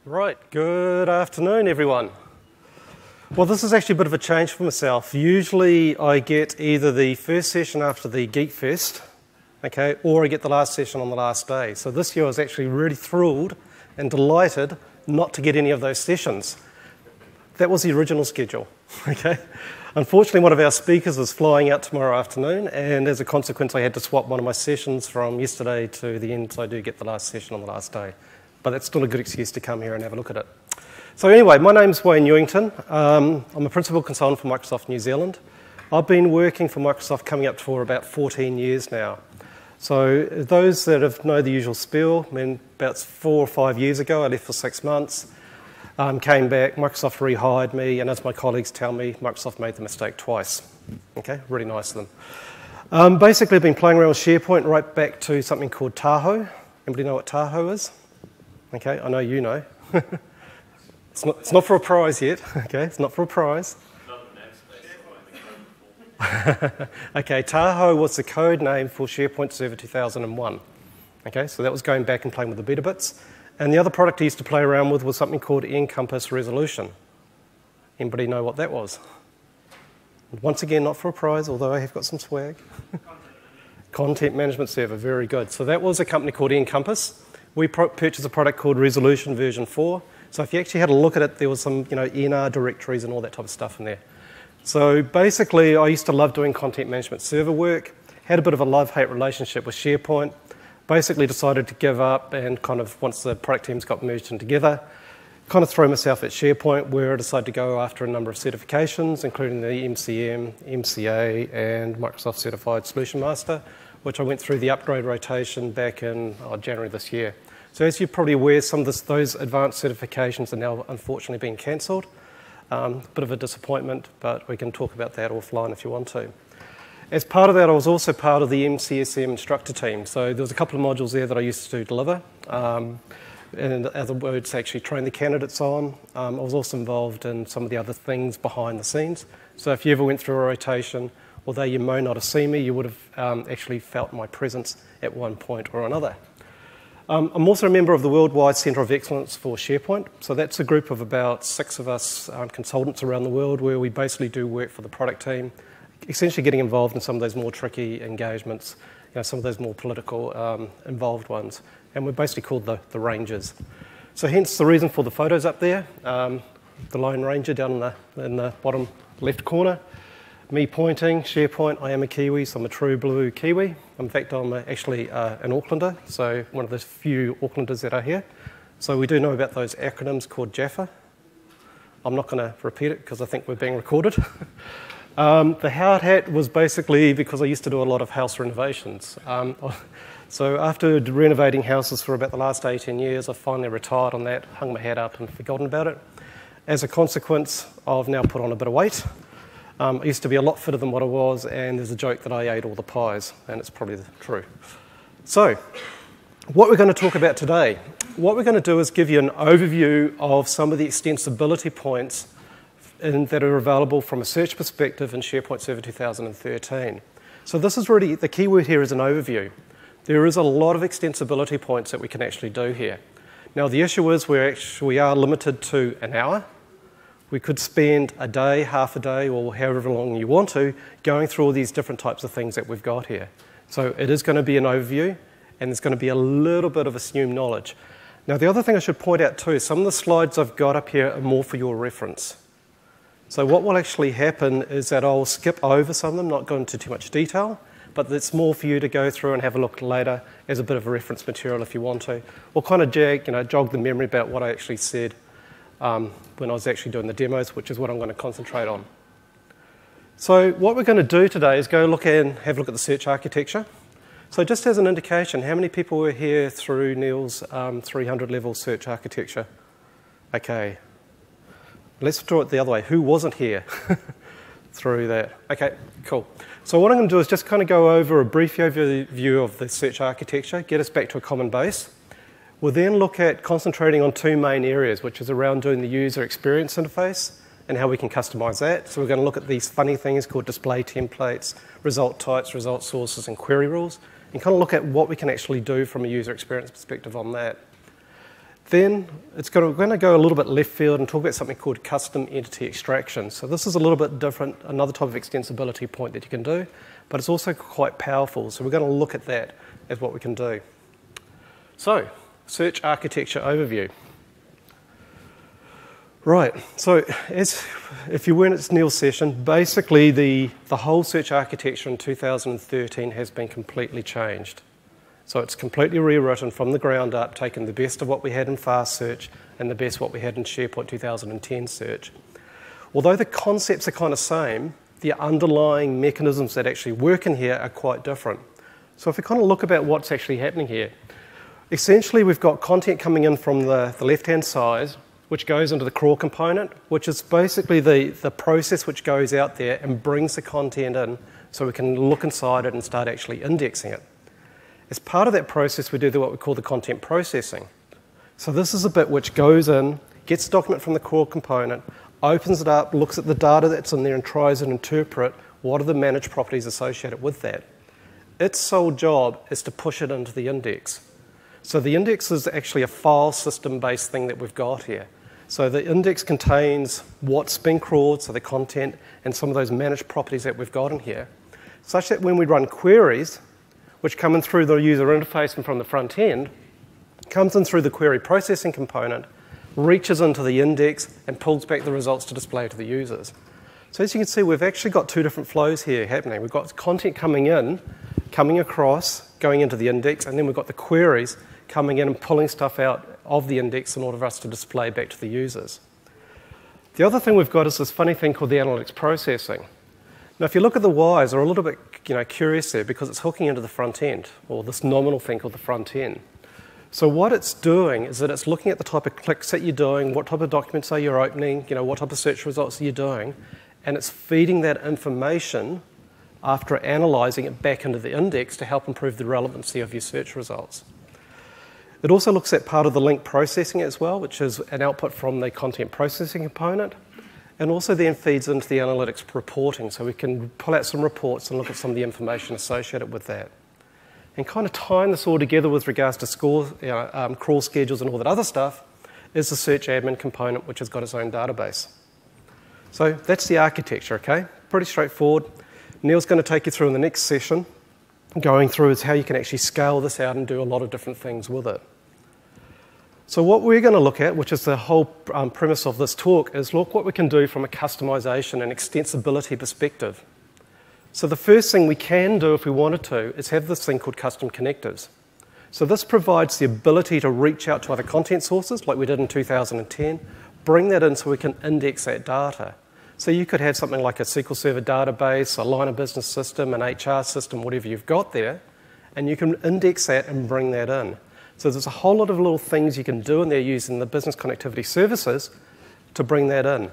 Right, good afternoon everyone. Well, this is actually a bit of a change for myself. Usually I get either the first session after the Geek Fest, okay, or I get the last session on the last day. So this year I was actually really thrilled and delighted not to get any of those sessions. That was the original schedule, okay. Unfortunately, one of our speakers is flying out tomorrow afternoon, and as a consequence I had to swap one of my sessions from yesterday to the end, so I do get the last session on the last day. But that's still a good excuse to come here and have a look at it. So anyway, my name's Wayne Newington. I'm a principal consultant for Microsoft New Zealand. I've been working for Microsoft coming up for about 14 years now. So those that know the usual spiel, I mean, about 4 or 5 years ago I left for 6 months, came back, Microsoft rehired me, and as my colleagues tell me, Microsoft made the mistake twice. Okay, really nice of them. Basically I've been playing around with SharePoint right back to something called Tahoe. Anybody know what Tahoe is? Okay, I know you know. It's not for a prize yet. Okay, it's not for a prize. Okay, Tahoe was the code name for SharePoint Server 2001. Okay, so that was going back and playing with the beta bits. And the other product I used to play around with was something called Encompass Resolution. Anybody know what that was? Once again, not for a prize, although I have got some swag. Content Management Server, very good. So that was a company called Encompass. We purchased a product called Resolution version 4. So if you actually had a look at it, there was some ENR directories and all that type of stuff in there. So basically, I used to love doing content management server work, had a bit of a love-hate relationship with SharePoint, basically decided to give up and kind of, once the product teams got merged in together, kind of throw myself at SharePoint, where I decided to go after a number of certifications, including the MCM, MCA, and Microsoft Certified Solution Master, which I went through the upgrade rotation back in January this year. So as you're probably aware, some of those advanced certifications are now unfortunately being cancelled. Bit of a disappointment, but we can talk about that offline if you want to. As part of that, I was also part of the MCSM instructor team. So there was a couple of modules there that I used to deliver. And in other words, actually train the candidates on. I was also involved in some of the other things behind the scenes. So if you ever went through a rotation, although you may not have seen me, you would have actually felt my presence at one point or another. I'm also a member of the Worldwide Centre of Excellence for SharePoint. So that's a group of about 6 of us consultants around the world where we basically do work for the product team, essentially getting involved in some of those more tricky engagements, some of those more political involved ones. And we're basically called the Rangers. So hence the reason for the photos up there. The Lone Ranger down in the bottom left corner. Me pointing, SharePoint, I am a Kiwi, so I'm a true blue Kiwi. In fact, I'm actually an Aucklander, so one of the few Aucklanders that are here. So we do know about those acronyms called JAFFA. I'm not going to repeat it because I think we're being recorded. The hard hat was basically because I used to do a lot of house renovations. So after renovating houses for about the last 18 years, I finally retired on that, hung my hat up and forgotten about it. As a consequence, I've now put on a bit of weight. I used to be a lot fitter than what I was, and there's a joke that I ate all the pies, and it's probably true. So, what we're going to talk about today, what we're going to do is give you an overview of some of the extensibility points that are available from a search perspective in SharePoint Server 2013. So this is really, the key word here is an overview. There is a lot of extensibility points that we can actually do here. Now the issue is we are limited to an hour. We could spend a day, half a day, or however long you want to, going through all these different types of things that we've got here. So it is going to be an overview, and there's going to be a little bit of assumed knowledge. Now the other thing I should point out too, some of the slides I've got up here are more for your reference. So what will actually happen is that I'll skip over some of them, not go into too much detail, but it's more for you to go through and have a look later as a bit of a reference material if you want to, or kind of jog the memory about what I actually said when I was actually doing the demos, which is what I'm going to concentrate on. So what we're going to do today is go look and have a look at the search architecture. So just as an indication, how many people were here through Neil's 300 level search architecture? Okay. Let's draw it the other way. Who wasn't here through that? Okay, cool. So what I'm going to do is just kind of go over a brief overview of the search architecture, get us back to a common base. We'll then look at concentrating on 2 main areas, which is around doing the user experience interface and how we can customize that. So we're going to look at these funny things called display templates, result types, result sources, and query rules, and kind of look at what we can actually do from a user experience perspective on that. Then we're going to go a little bit left field and talk about something called custom entity extraction. So this is a little bit different, another type of extensibility point that you can do, but it's also quite powerful. So we're going to look at that as what we can do. So, search architecture overview. Right, so if you weren't at Neil's session, basically the whole search architecture in 2013 has been completely changed. So it's completely rewritten from the ground up, taking the best of what we had in fast search and the best what we had in SharePoint 2010 search. Although the concepts are kind of same, the underlying mechanisms that actually work in here are quite different. So if we kind of look about what's actually happening here, essentially we've got content coming in from the left-hand side, which goes into the crawl component, which is basically the process which goes out there and brings the content in so we can look inside it and start actually indexing it. As part of that process, we do what we call the content processing. So this is a bit which goes in, gets the document from the core component, opens it up, looks at the data that's in there and tries and interpret what are the managed properties associated with that. Its sole job is to push it into the index. So the index is actually a file system-based thing that we've got here. So the index contains what's been crawled, so the content, and some of those managed properties that we've got in here, such that when we run queries, which come in through the user interface and from the front end, comes in through the query processing component, reaches into the index, and pulls back the results to display to the users. So as you can see, we've actually got two different flows here happening. We've got content coming in, coming across, going into the index, and then we've got the queries coming in and pulling stuff out of the index in order for us to display back to the users. The other thing we've got is this funny thing called the analytics processing. Now, if you look at the wires, they're a little bit curious there because it's hooking into the front end, or this nominal thing called the front end. So what it's doing is that it's looking at the type of clicks that you're doing, what type of documents are you opening, what type of search results are you doing, and it's feeding that information after analysing it back into the index to help improve the relevancy of your search results. It also looks at part of the link processing as well, which is an output from the content processing component, and also then feeds into the analytics reporting, so we can pull out some reports and look at some of the information associated with that. And kind of tying this all together with regards to crawl schedules and all that other stuff is the search admin component, which has got its own database. So that's the architecture, okay? Pretty straightforward. Neil's going to take you through in the next session, going through is how you can actually scale this out and do a lot of different things with it. So what we're going to look at, which is the whole premise of this talk, is look what we can do from a customization and extensibility perspective. So the first thing we can do if we wanted to is have this thing called custom connectors. So this provides the ability to reach out to other content sources like we did in 2010, bring that in so we can index that data. So you could have something like a SQL Server database, a line of business system, an HR system, whatever you've got there, and you can index that and bring that in. So there's a whole lot of little things you can do in there using the business connectivity services to bring that in.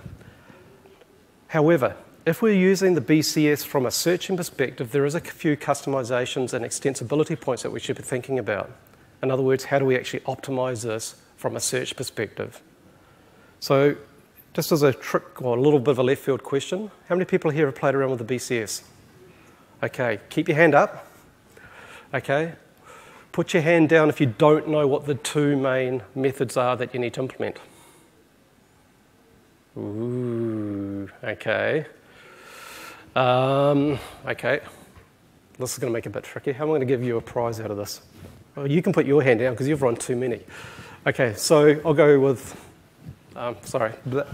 However, if we're using the BCS from a searching perspective, there is a few customizations and extensibility points that we should be thinking about. In other words, how do we actually optimize this from a search perspective? So just as a trick or a little bit of a left field question, how many people here have played around with the BCS? Okay, keep your hand up. Okay. Put your hand down if you don't know what the two main methods are that you need to implement. Ooh, okay. Okay. This is going to make it a bit tricky. How am I going to give you a prize out of this? Well, you can put your hand down because you've run too many. Okay, so I'll go with, sorry.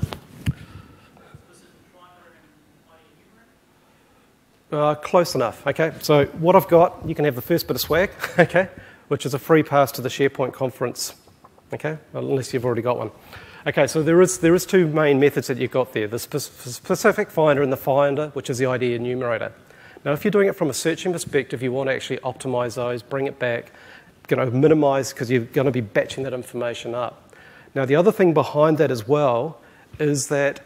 Close enough, okay. So what I've got, you can have the first bit of swag, okay, which is a free pass to the SharePoint conference, okay, unless you've already got one. Okay, so there is two main methods that you've got there, the specific finder and the finder, which is the ID enumerator. Now, if you're doing it from a searching perspective, you want to actually optimize those, bring it back, minimize, because you're going to be batching that information up. Now, the other thing behind that as well is that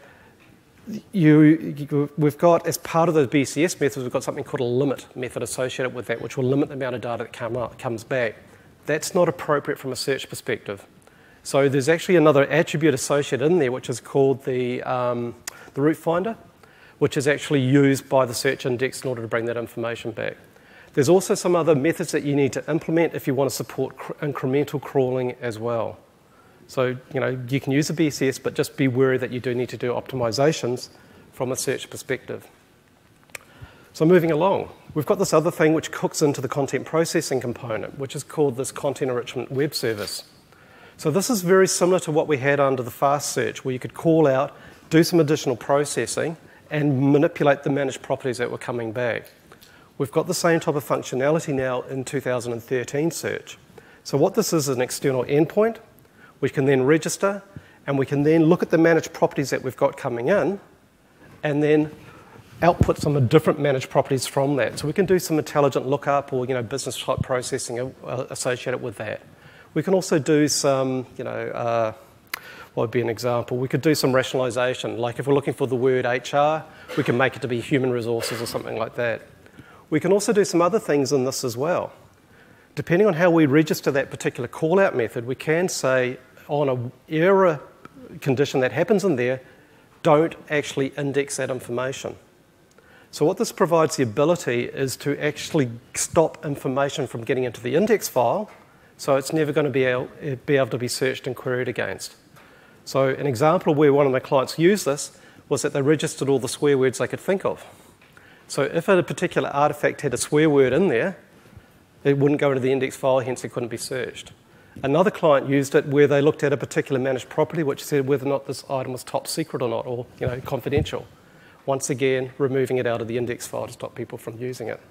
we've got, as part of the BCS methods, we've got something called a limit method associated with that, which will limit the amount of data that comes back. That's not appropriate from a search perspective. So there's actually another attribute associated in there, which is called the root finder, which is actually used by the search index in order to bring that information back. There's also some other methods that you need to implement if you want to support incremental crawling as well. So, you can use a BCS, but just be wary that you do need to do optimizations from a search perspective. So moving along, we've got this other thing which hooks into the content processing component, which is called this content enrichment web service. So this is very similar to what we had under the fast search, where you could call out, do some additional processing, and manipulate the managed properties that were coming back. We've got the same type of functionality now in 2013 search. So what this is an external endpoint. We can then register, and we can then look at the managed properties that we've got coming in, and then output some different managed properties from that. So we can do some intelligent lookup or business type processing associated with that. We can also do some, what would be an example? We could do some rationalization. Like if we're looking for the word HR, we can make it to be human resources or something like that. We can also do some other things in this as well. Depending on how we register that particular call-out method, we can say on an error condition that happens in there, don't actually index that information. So what this provides the ability is to actually stop information from getting into the index file, so it's never going to be able to be searched and queried against. So an example where one of my clients used this was that they registered all the swear words they could think of. So if a particular artifact had a swear word in there, it wouldn't go into the index file, hence it couldn't be searched. Another client used it where they looked at a particular managed property which said whether or not this item was top secret or not, or confidential. Once again, removing it out of the index file to stop people from using it.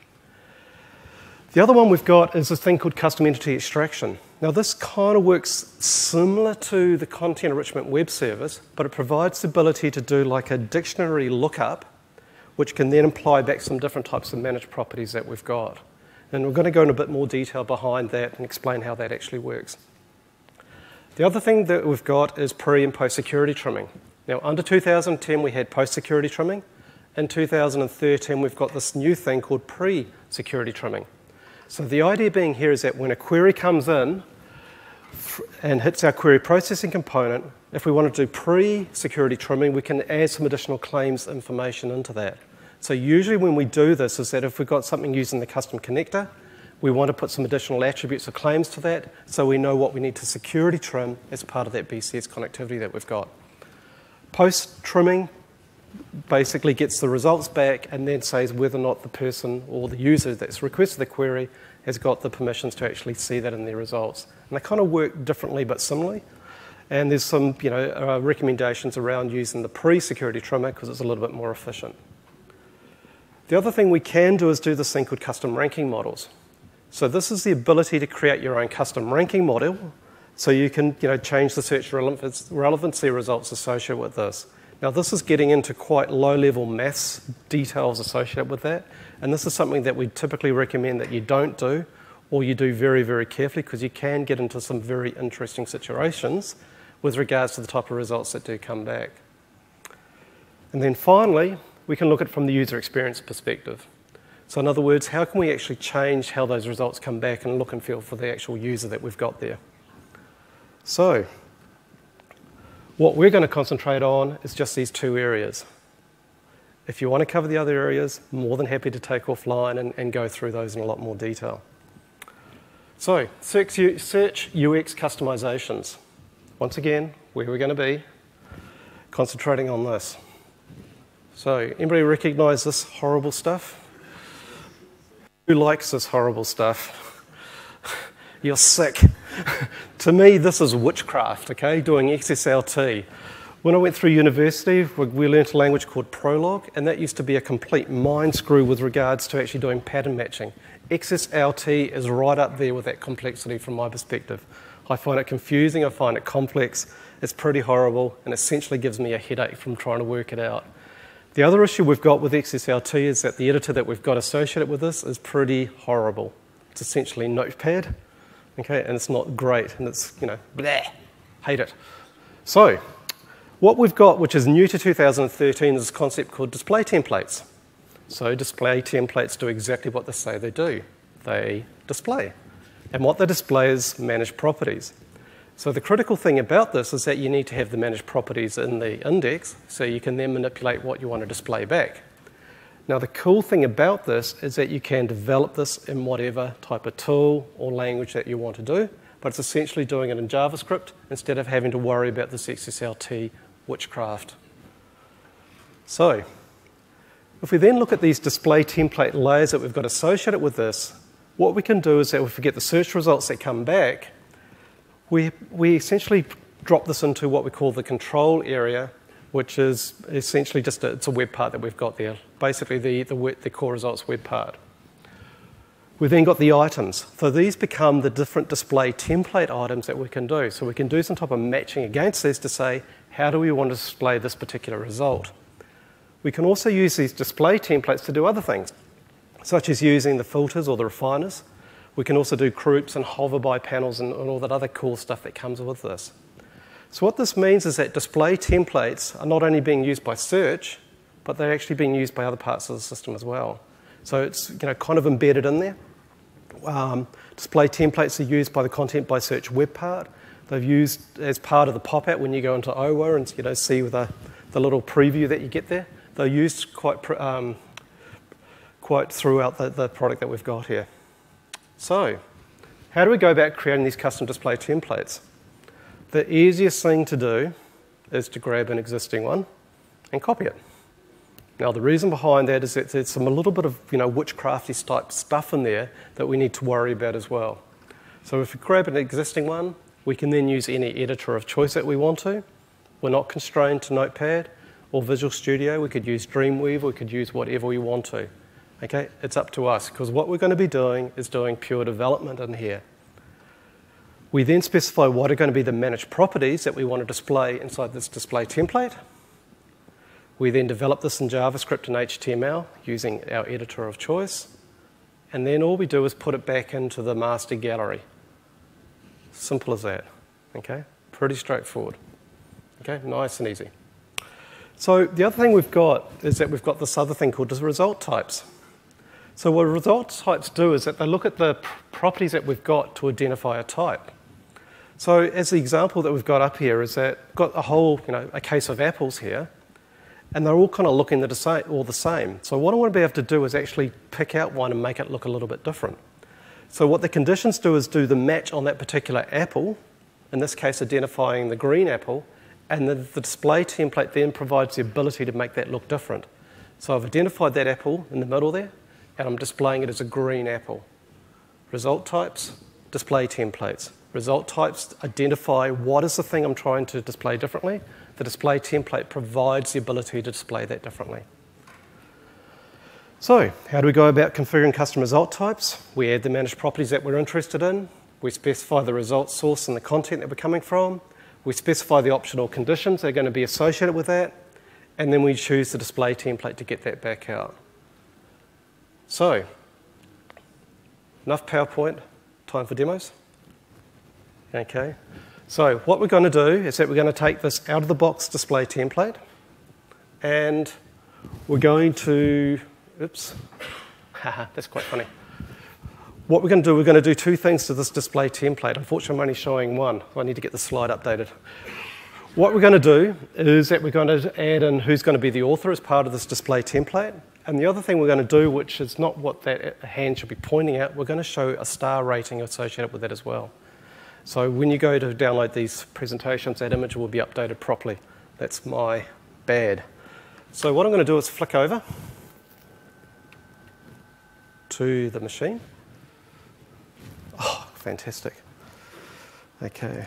The other one we've got is this thing called custom entity extraction. Now this kind of works similar to the content enrichment web service, but it provides the ability to do like a dictionary lookup, which can then apply back some different types of managed properties that we've got. And we're going to go in a bit more detail behind that and explain how that actually works. The other thing that we've got is pre- and post-security trimming. Now, under 2010, we had post-security trimming. In 2013, we've got this new thing called pre-security trimming. So the idea being here is that when a query comes in and hits our query processing component, if we want to do pre-security trimming, we can add some additional claims information into that. So usually when we do this is that if we've got something using the custom connector, we want to put some additional attributes or claims to that so we know what we need to security trim as part of that BCS connectivity that we've got. Post-trimming basically gets the results back and then says whether or not the person or the user that's requested the query has got the permissions to actually see that in their results. And they kind of work differently but similarly. And there's some recommendations around using the pre-security trimmer because it's a little bit more efficient. The other thing we can do is do this thing called custom ranking models. So this is the ability to create your own custom ranking model so you can change the search relevancy results associated with this. Now this is getting into quite low-level maths details associated with that, and this is something that we typically recommend that you don't do or you do very, very carefully because you can get into some very interesting situations with regards to the type of results that do come back. And then finally, we can look at it from the user experience perspective. So in other words, how can we actually change how those results come back and look and feel for the actual user that we've got there? So what we're going to concentrate on is just these two areas. If you want to cover the other areas, more than happy to take offline and go through those in a lot more detail. So search UX customizations. Once again, where we're going to be, concentrating on this. So, anybody recognise this horrible stuff? Who likes this horrible stuff? You're sick. To me, this is witchcraft, okay, doing XSLT. When I went through university, we learnt a language called Prolog, and that used to be a complete mind screw with regards to actually doing pattern matching. XSLT is right up there with that complexity from my perspective. I find it confusing, I find it complex, it's pretty horrible, and essentially gives me a headache from trying to work it out. The other issue we've got with XSLT is that the editor that we've got associated with this is pretty horrible. It's essentially Notepad, okay, and it's not great, and it's, bleh, hate it. So, what we've got, which is new to 2013, is this concept called display templates. So display templates do exactly what they say they do. They display. And what they display is managed properties. So the critical thing about this is that you need to have the managed properties in the index so you can then manipulate what you want to display back. Now the cool thing about this is that you can develop this in whatever type of tool or language that you want to do, but it's essentially doing it in JavaScript instead of having to worry about this XSLT witchcraft. So, if we then look at these display template layers that we've got associated with this, what we can do is that if we get the search results that come back, we essentially drop this into what we call the control area, which is essentially just it's a web part that we've got there, basically the core results web part. We've then got the items. So these become the different display template items that we can do. So we can do some type of matching against these to say, how do we want to display this particular result? We can also use these display templates to do other things, such as using the filters or the refiners. We can also do groups and hover by panels and all that other cool stuff that comes with this. So what this means is that display templates are not only being used by search, but they're actually being used by other parts of the system as well. So it's kind of embedded in there. Display templates are used by the content by search web part. They're used as part of the pop-out when you go into OWA and see with the little preview that you get there. They're used quite throughout the product that we've got here. So, how do we go about creating these custom display templates? The easiest thing to do is to grab an existing one and copy it. Now, the reason behind that is that there's a little bit of witchcrafty type stuff in there that we need to worry about as well. So if we grab an existing one, we can then use any editor of choice that we want to. We're not constrained to Notepad or Visual Studio. We could use Dreamweaver. We could use whatever we want to. Okay, it's up to us, because what we're going to be doing is doing pure development in here. We then specify what are going to be the managed properties that we want to display inside this display template. We then develop this in JavaScript and HTML using our editor of choice. And then all we do is put it back into the master gallery. Simple as that. Okay, pretty straightforward. Okay, nice and easy. So the other thing we've got is that we've got this other thing called result types. So what result types do is that they look at the properties that we've got to identify a type. So as the example that we've got up here is that we've got a whole, a case of apples here, and they're all kind of looking all the same. So what I want to be able to do is actually pick out one and make it look a little bit different. So what the conditions do is do the match on that particular apple, in this case identifying the green apple, and the display template then provides the ability to make that look different. So I've identified that apple in the middle there, and I'm displaying it as a green apple. Result types, display templates. Result types identify what is the thing I'm trying to display differently. The display template provides the ability to display that differently. So, how do we go about configuring custom result types? We add the managed properties that we're interested in. We specify the result source and the content that we're coming from. We specify the optional conditions that are going to be associated with that. And then we choose the display template to get that back out. So, enough PowerPoint, time for demos? Okay. So what we're going to do is that we're going to take this out-of-the-box display template, and we're going to, oops, haha, that's quite funny. What we're going to do, we're going to do two things to this display template. Unfortunately, I'm only showing one. I need to get the slide updated. What we're going to do is that we're going to add in who's going to be the author as part of this display template. And the other thing we're going to do, which is not what that hand should be pointing at, we're going to show a star rating associated with that as well. So when you go to download these presentations, that image will be updated properly. That's my bad. So what I'm going to do is flick over to the machine. Oh, fantastic. Okay.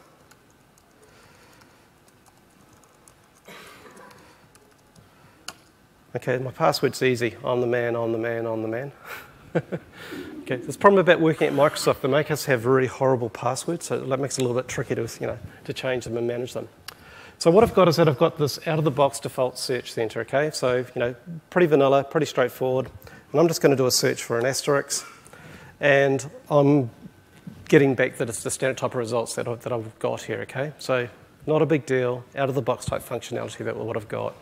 Okay, my password's easy. I'm the man, I'm the man, I'm the man. Okay, there's a problem about working at Microsoft. They make us have really horrible passwords, so that makes it a little bit tricky to change them and manage them. So what I've got is that I've got this out-of-the-box default search center, okay? So, pretty vanilla, pretty straightforward. And I'm just going to do a search for an asterisk. And I'm getting back the standard type of results that I've got here, okay? So not a big deal, out-of-the-box type functionality, that's what I've got.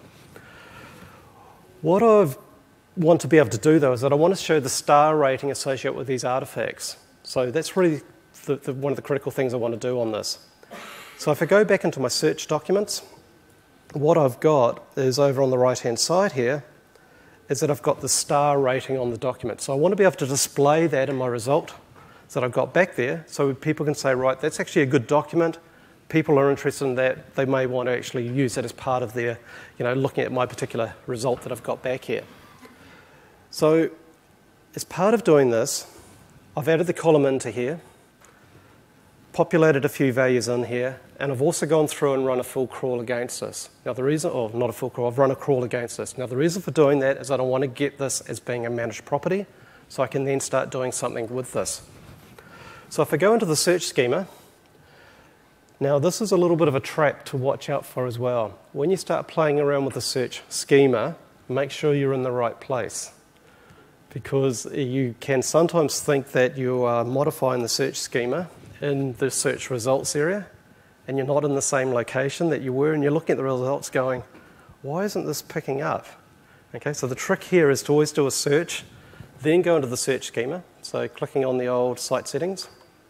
What I want to be able to do, though, is that I want to show the star rating associated with these artifacts. So that's really one of the critical things I want to do on this. So if I go back into my search documents, what I've got is over on the right-hand side here, is that I've got the star rating on the document. So I want to be able to display that in my result that I've got back there, so people can say, right, that's actually a good document. People are interested in that. They may want to actually use it as part of their, looking at my particular result that I've got back here. So as part of doing this, I've added the column into here, populated a few values in here, and I've also gone through and run a full crawl against this. Now the reason, not a full crawl, I've run a crawl against this. Now the reason for doing that is I don't want to get this as being a managed property, so I can then start doing something with this. So if I go into the search schema, now this is a little bit of a trap to watch out for as well. When you start playing around with the search schema, make sure you're in the right place, because you can sometimes think that you are modifying the search schema in the search results area, and you're not in the same location that you were, and you're looking at the results going, why isn't this picking up? Okay, so the trick here is to always do a search, then go into the search schema. So clicking on the old site settings,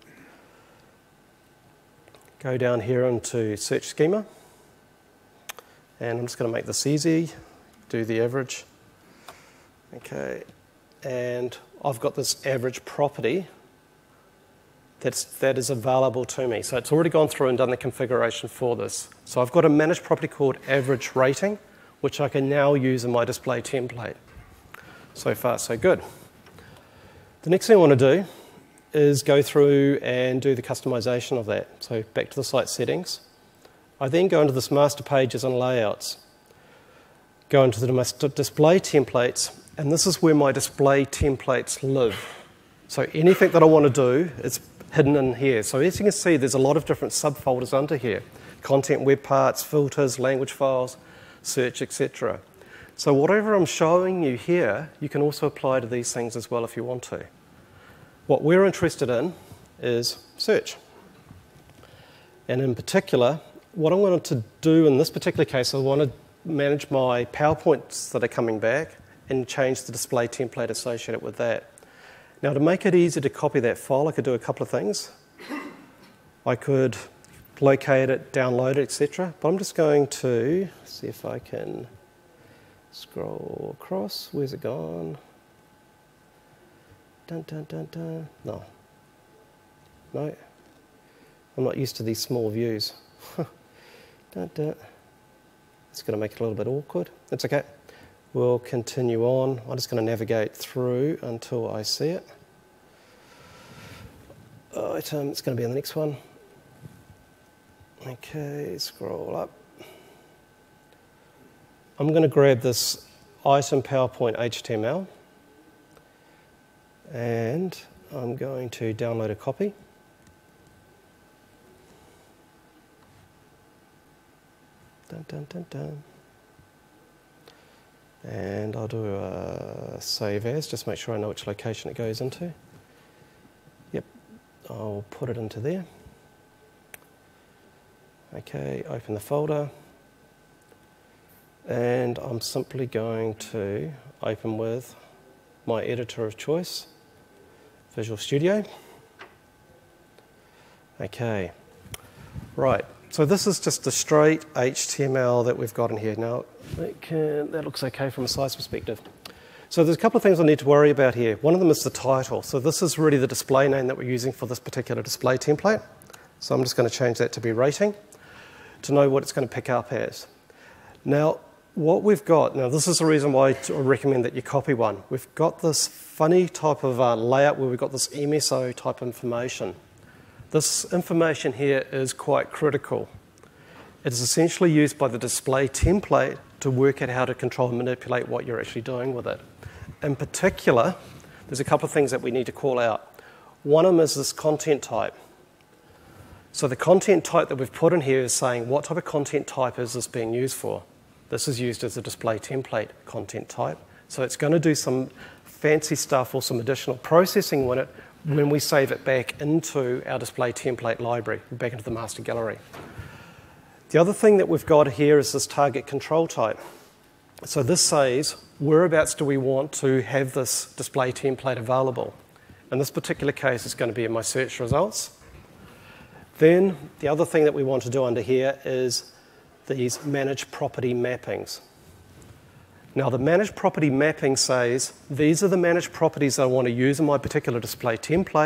go down here into search schema, and I'm just going to make this easy, do the average. Okay, and I've got this average property that is available to me. So it's already gone through and done the configuration for this. So I've got a managed property called average rating, which I can now use in my display template. So far, so good. The next thing I want to do is go through and do the customization of that. So back to the site settings. I then go into this master pages and layouts, go into the display templates, and this is where my display templates live. So anything that I want to do is hidden in here. So as you can see, there's a lot of different subfolders under here. Content, web parts, filters, language files, search, etc. So whatever I'm showing you here, you can also apply to these things as well if you want to. What we're interested in is search. And in particular, what I wanted to do in this particular case, I want to manage my PowerPoints that are coming back and change the display template associated with that. Now, to make it easy to copy that file, I could do a couple of things. I could locate it, download it, etc. But I'm just going to see if I can scroll across. Where's it gone? Dun, dun, dun, dun. No. No. I'm not used to these small views. Dun, dun. It's going to make it a little bit awkward. It's okay. We'll continue on. I'm just going to navigate through until I see it. Item, it's going to be on the next one. Okay, scroll up. I'm going to grab this item PowerPoint HTML, and I'm going to download a copy. Dun, dun, dun, dun. And I'll do a save as, just make sure I know which location it goes into. Yep, I'll put it into there. Okay, open the folder. And I'm simply going to open with my editor of choice, Visual Studio. Okay, right. So this is just the straight HTML that we've got in here. Now, that looks okay from a size perspective. So there's a couple of things I need to worry about here. One of them is the title. So this is really the display name that we're using for this particular display template. So I'm just going to change that to be rating to know what it's going to pick up as. Now, what we've got, now this is the reason why I recommend that you copy one. We've got this funny type of layout where we've got this MSO type information. This information here is quite critical. It is essentially used by the display template to work out how to control and manipulate what you're actually doing with it. In particular, there's a couple of things that we need to call out. One of them is this content type. So the content type that we've put in here is saying what type of content type is this being used for. This is used as a display template content type. So it's going to do some fancy stuff or some additional processing with it when we save it back into our display template library, back into the master gallery. The other thing that we've got here is this target control type. So this says, whereabouts do we want to have this display template available? In this particular case, it's going to be in my search results. Then the other thing that we want to do under here is these manage property mappings. Now, the managed property mapping says, these are the managed properties I want to use in my particular display template,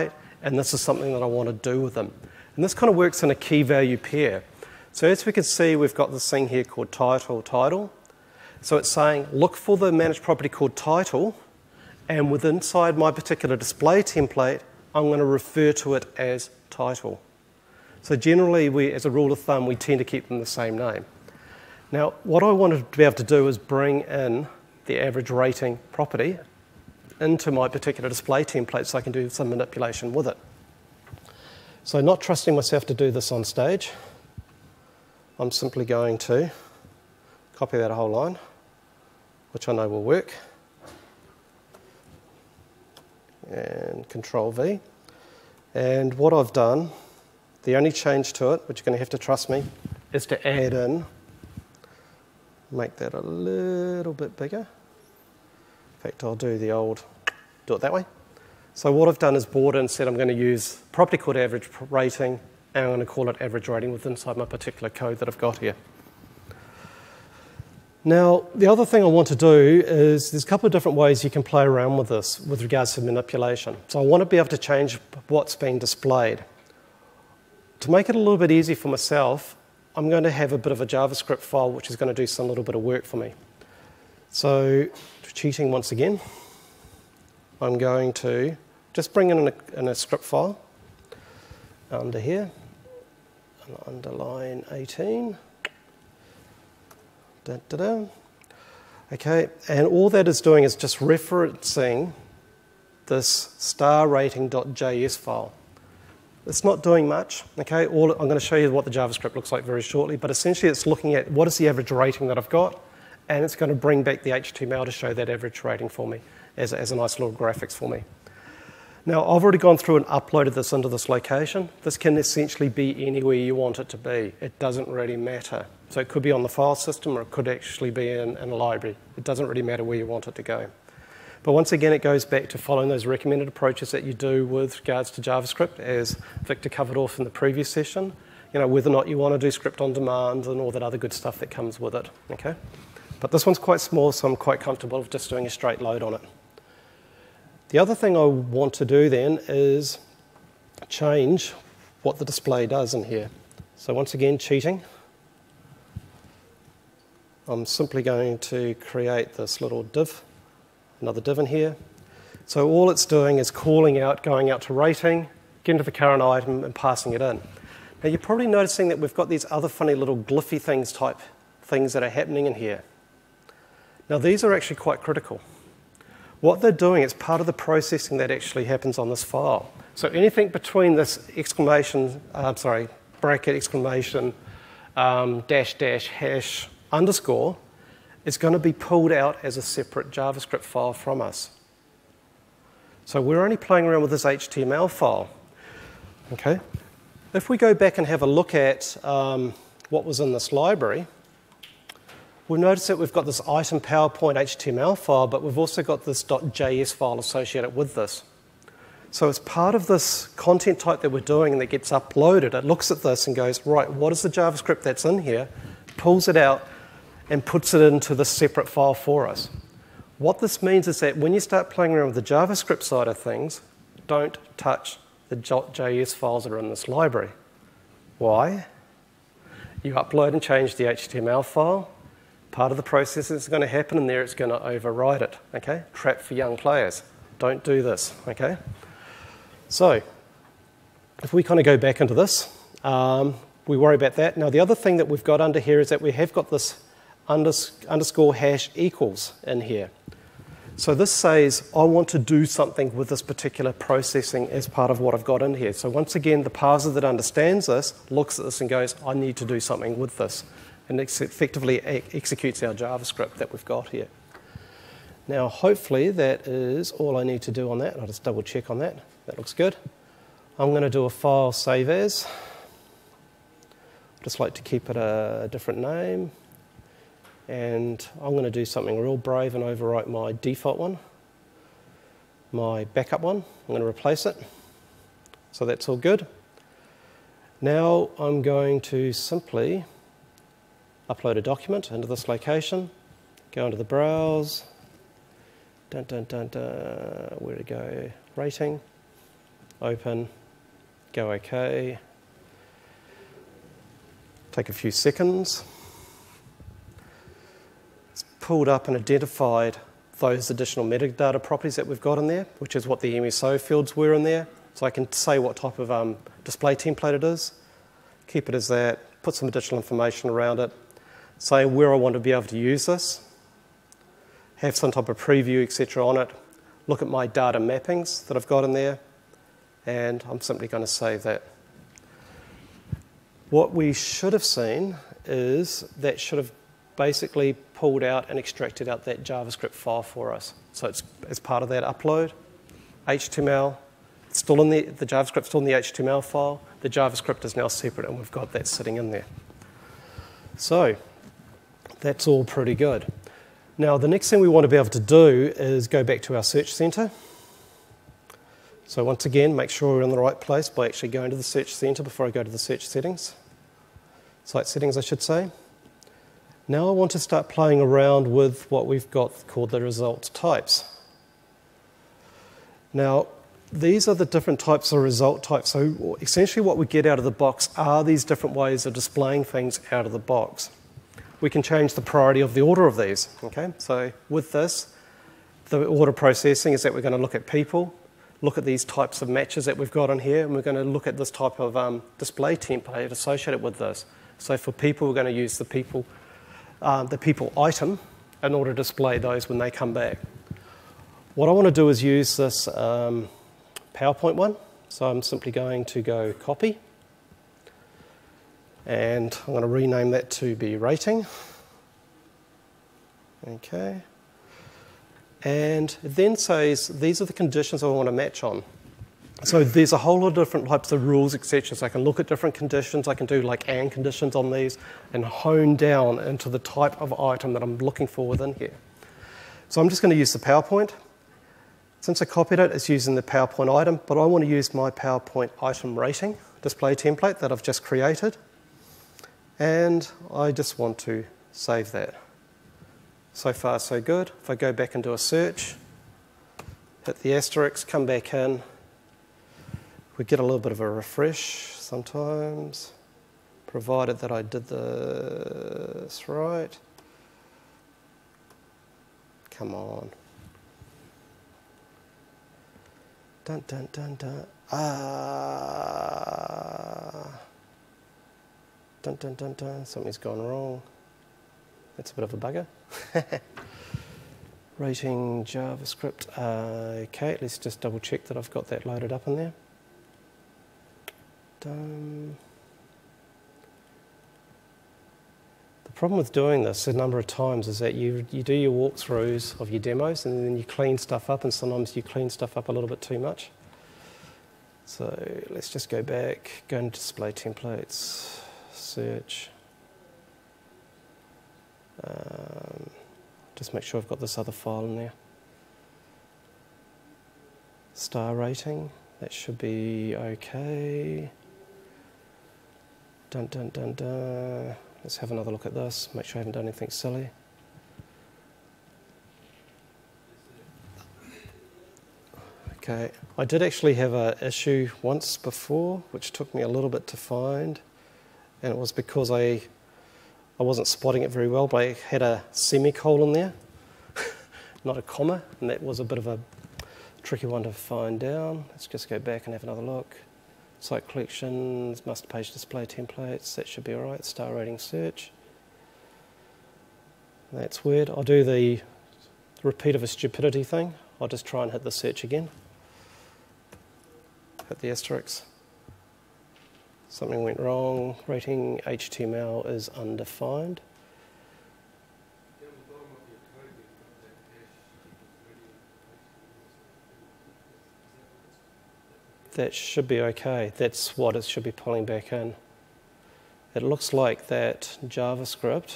and this is something that I want to do with them. And this kind of works in a key value pair. So as we can see, we've got this thing here called title. So it's saying, look for the managed property called title, and inside my particular display template, I'm going to refer to it as title. So generally, as a rule of thumb, we tend to keep them the same name. Now, what I wanted to be able to do is bring in the average rating property into my particular display template so I can do some manipulation with it. So not trusting myself to do this on stage, I'm simply going to copy that whole line, which I know will work, and Control V. And what I've done, the only change to it, which you're going to have to trust me, is to add in, make that a little bit bigger. In fact, I'll do it that way. So what I've done is brought in, said I'm going to use a property called average rating, and I'm going to call it average rating within inside my particular code that I've got here. Now, the other thing I want to do is there's a couple of different ways you can play around with this with regards to manipulation. So I want to be able to change what's being displayed. To make it a little bit easy for myself, I'm going to have a bit of a JavaScript file which is going to do some little bit of work for me. So, cheating once again, I'm going to just bring in a script file under here, and underline 18. Okay, and all that is doing is just referencing this starrating.js file. It's not doing much, okay? I'm going to show you what the JavaScript looks like very shortly, but essentially it's looking at what is the average rating that I've got, and it's going to bring back the HTML to show that average rating for me as a nice little graphics for me. Now, I've already gone through and uploaded this into this location. This can essentially be anywhere you want it to be. It doesn't really matter. So it could be on the file system, or it could actually be in a library. It doesn't really matter where you want it to go. But once again, it goes back to following those recommended approaches that you do with regards to JavaScript, as Victor covered off in the previous session. You know, whether or not you want to do script on demand and all that other good stuff that comes with it. Okay? But this one's quite small, so I'm quite comfortable with just doing a straight load on it. The other thing I want to do then is change what the display does in here. So once again, cheating. I'm simply going to create this little div, another div in here. So all it's doing is calling out, going out to rating, getting to the current item and passing it in. Now you're probably noticing that we've got these other funny little glyphy type things that are happening in here. Now these are actually quite critical. What they're doing is part of the processing that actually happens on this file. So anything between this bracket, exclamation, dash, dash, hash, underscore, is going to be pulled out as a separate JavaScript file from us. So we're only playing around with this HTML file. Okay? If we go back and have a look at what was in this library, we'll notice that we've got this item PowerPoint HTML file, but we've also got this .js file associated with this. So as part of this content type that we're doing and that gets uploaded, it looks at this and goes, right, what is the JavaScript that's in here, pulls it out, and puts it into this separate file for us. What this means is that when you start playing around with the JavaScript side of things, don't touch the .js files that are in this library. Why? You upload and change the HTML file. Part of the process that's going to happen in there, it's going to override it, okay? Trap for young players. Don't do this, okay? So, if we kind of go back into this, we worry about that. Now, the other thing that we've got under here is that we have got this underscore hash equals in here. So this says, I want to do something with this particular processing as part of what I've got in here. So once again, the parser that understands this looks at this and goes, I need to do something with this. And it effectively executes our JavaScript that we've got here. Now, hopefully, that is all I need to do on that. I'll just double check on that. That looks good. I'm going to do a file save as. I'd just like to keep it a different name. And I'm going to do something real brave and overwrite my default one, my backup one. I'm going to replace it. So that's all good. Now I'm going to simply upload a document into this location, go into the browse, where to go, rating. open, go OK. Take a few seconds. It's pulled up and identified those additional metadata properties that we've got in there, which is what the MSO fields were in there. So I can say what type of display template it is, keep it as that, put some additional information around it, say where I want to be able to use this, have some type of preview, etc. on it, look at my data mappings that I've got in there, and I'm simply going to save that. What we should have seen is that should have basically pulled out and extracted out that JavaScript file for us. So it's as part of that upload, HTML, it's still in the JavaScript's still in the HTML file, the JavaScript is now separate and we've got that sitting in there. So that's all pretty good. Now the next thing we want to be able to do is go back to our search center. So once again, make sure we're in the right place by actually going to the search center before I go to the search settings. Site settings, I should say. Now I want to start playing around with what we've got called the result types. Now, these are the different types of result types. So essentially what we get out of the box are these different ways of displaying things out of the box. We can change the priority of the order of these. Okay? So with this, the order processing is that we're going to look at people, look at these types of matches that we've got in here, and we're going to look at this type of display template associated with this. So for people, we're going to use the people item in order to display those when they come back. What I want to do is use this PowerPoint one. So I'm simply going to go copy. And I'm going to rename that to be rating. Okay. And it then says these are the conditions I want to match on. So there's a whole lot of different types of rules, etc. So I can look at different conditions. I can do like AND conditions on these and hone down into the type of item that I'm looking for within here. So I'm just going to use the PowerPoint. Since I copied it, it's using the PowerPoint item, but I want to use my PowerPoint item rating display template that I've just created. And I just want to save that. So far, so good. If I go back and do a search, hit the asterisk, come back in, we get a little bit of a refresh sometimes, provided that I did this right. Come on. Dun, dun, dun, dun. Dun, dun, dun, dun. Something's gone wrong. That's a bit of a bugger. Rating JavaScript. Okay, let's just double check that I've got that loaded up in there. The problem with doing this a number of times is that you do your walkthroughs of your demos and then you clean stuff up, and sometimes you clean stuff up a little bit too much. So let's just go back, go into display templates, search. Just make sure I've got this other file in there. Star rating, that should be okay. Dun, dun, dun, dun. Let's have another look at this, make sure I haven't done anything silly. Okay, I did actually have an issue once before, which took me a little bit to find, and it was because I wasn't spotting it very well, but I had a semicolon there, not a comma, and that was a bit of a tricky one to find down. Let's just go back and have another look. Site collections, master page display templates, that should be all right. Star rating search. That's weird. I'll do the repeat of a stupidity thing. I'll just try and hit the search again. Hit the asterisk. Something went wrong. Rating HTML is undefined. That should be okay. That's what it should be pulling back in. It looks like that JavaScript.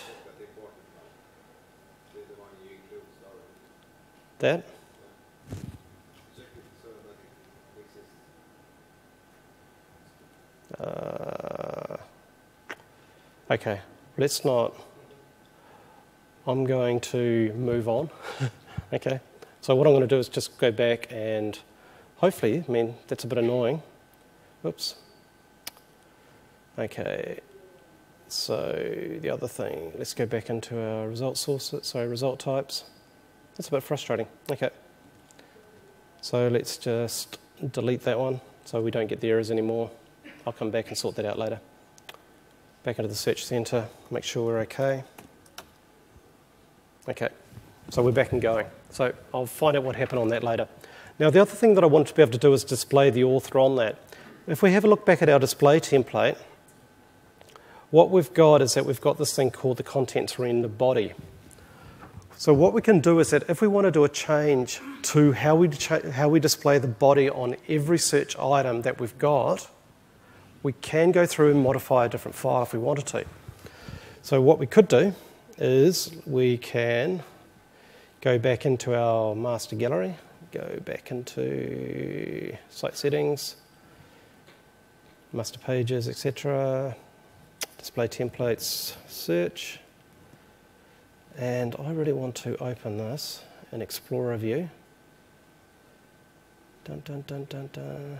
That? Okay, let's not. I'm going to move on. Okay, so what I'm going to do is just go back and hopefully, I mean, that's a bit annoying. Oops. Okay, so the other thing, let's go back into our result sources, sorry, result types. That's a bit frustrating. Okay, so let's just delete that one so we don't get the errors anymore. I'll come back and sort that out later. Back into the search center, make sure we're okay. Okay, so we're back and going. So I'll find out what happened on that later. Now the other thing that I want to be able to do is display the author on that. If we have a look back at our display template, what we've got is that we've got this thing called the contents render body. So what we can do is that if we want to do a change to how we display the body on every search item that we've got, we can go through and modify a different file if we wanted to. So what we could do is we can go back into our master gallery, go back into site settings, master pages, etc., display templates, search, and I really want to open this in Explorer view. Dun, dun, dun, dun, dun.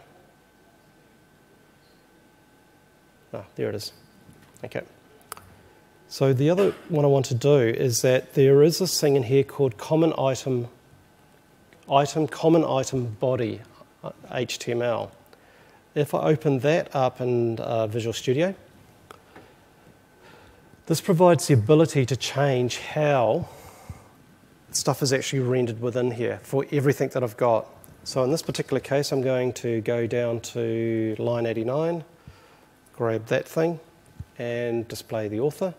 Ah, there it is. Okay. So the other one I want to do is that there is this thing in here called common item body, HTML. If I open that up in Visual Studio, this provides the ability to change how stuff is actually rendered within here for everything that I've got. So in this particular case, I'm going to go down to line 89, grab that thing, and display the author.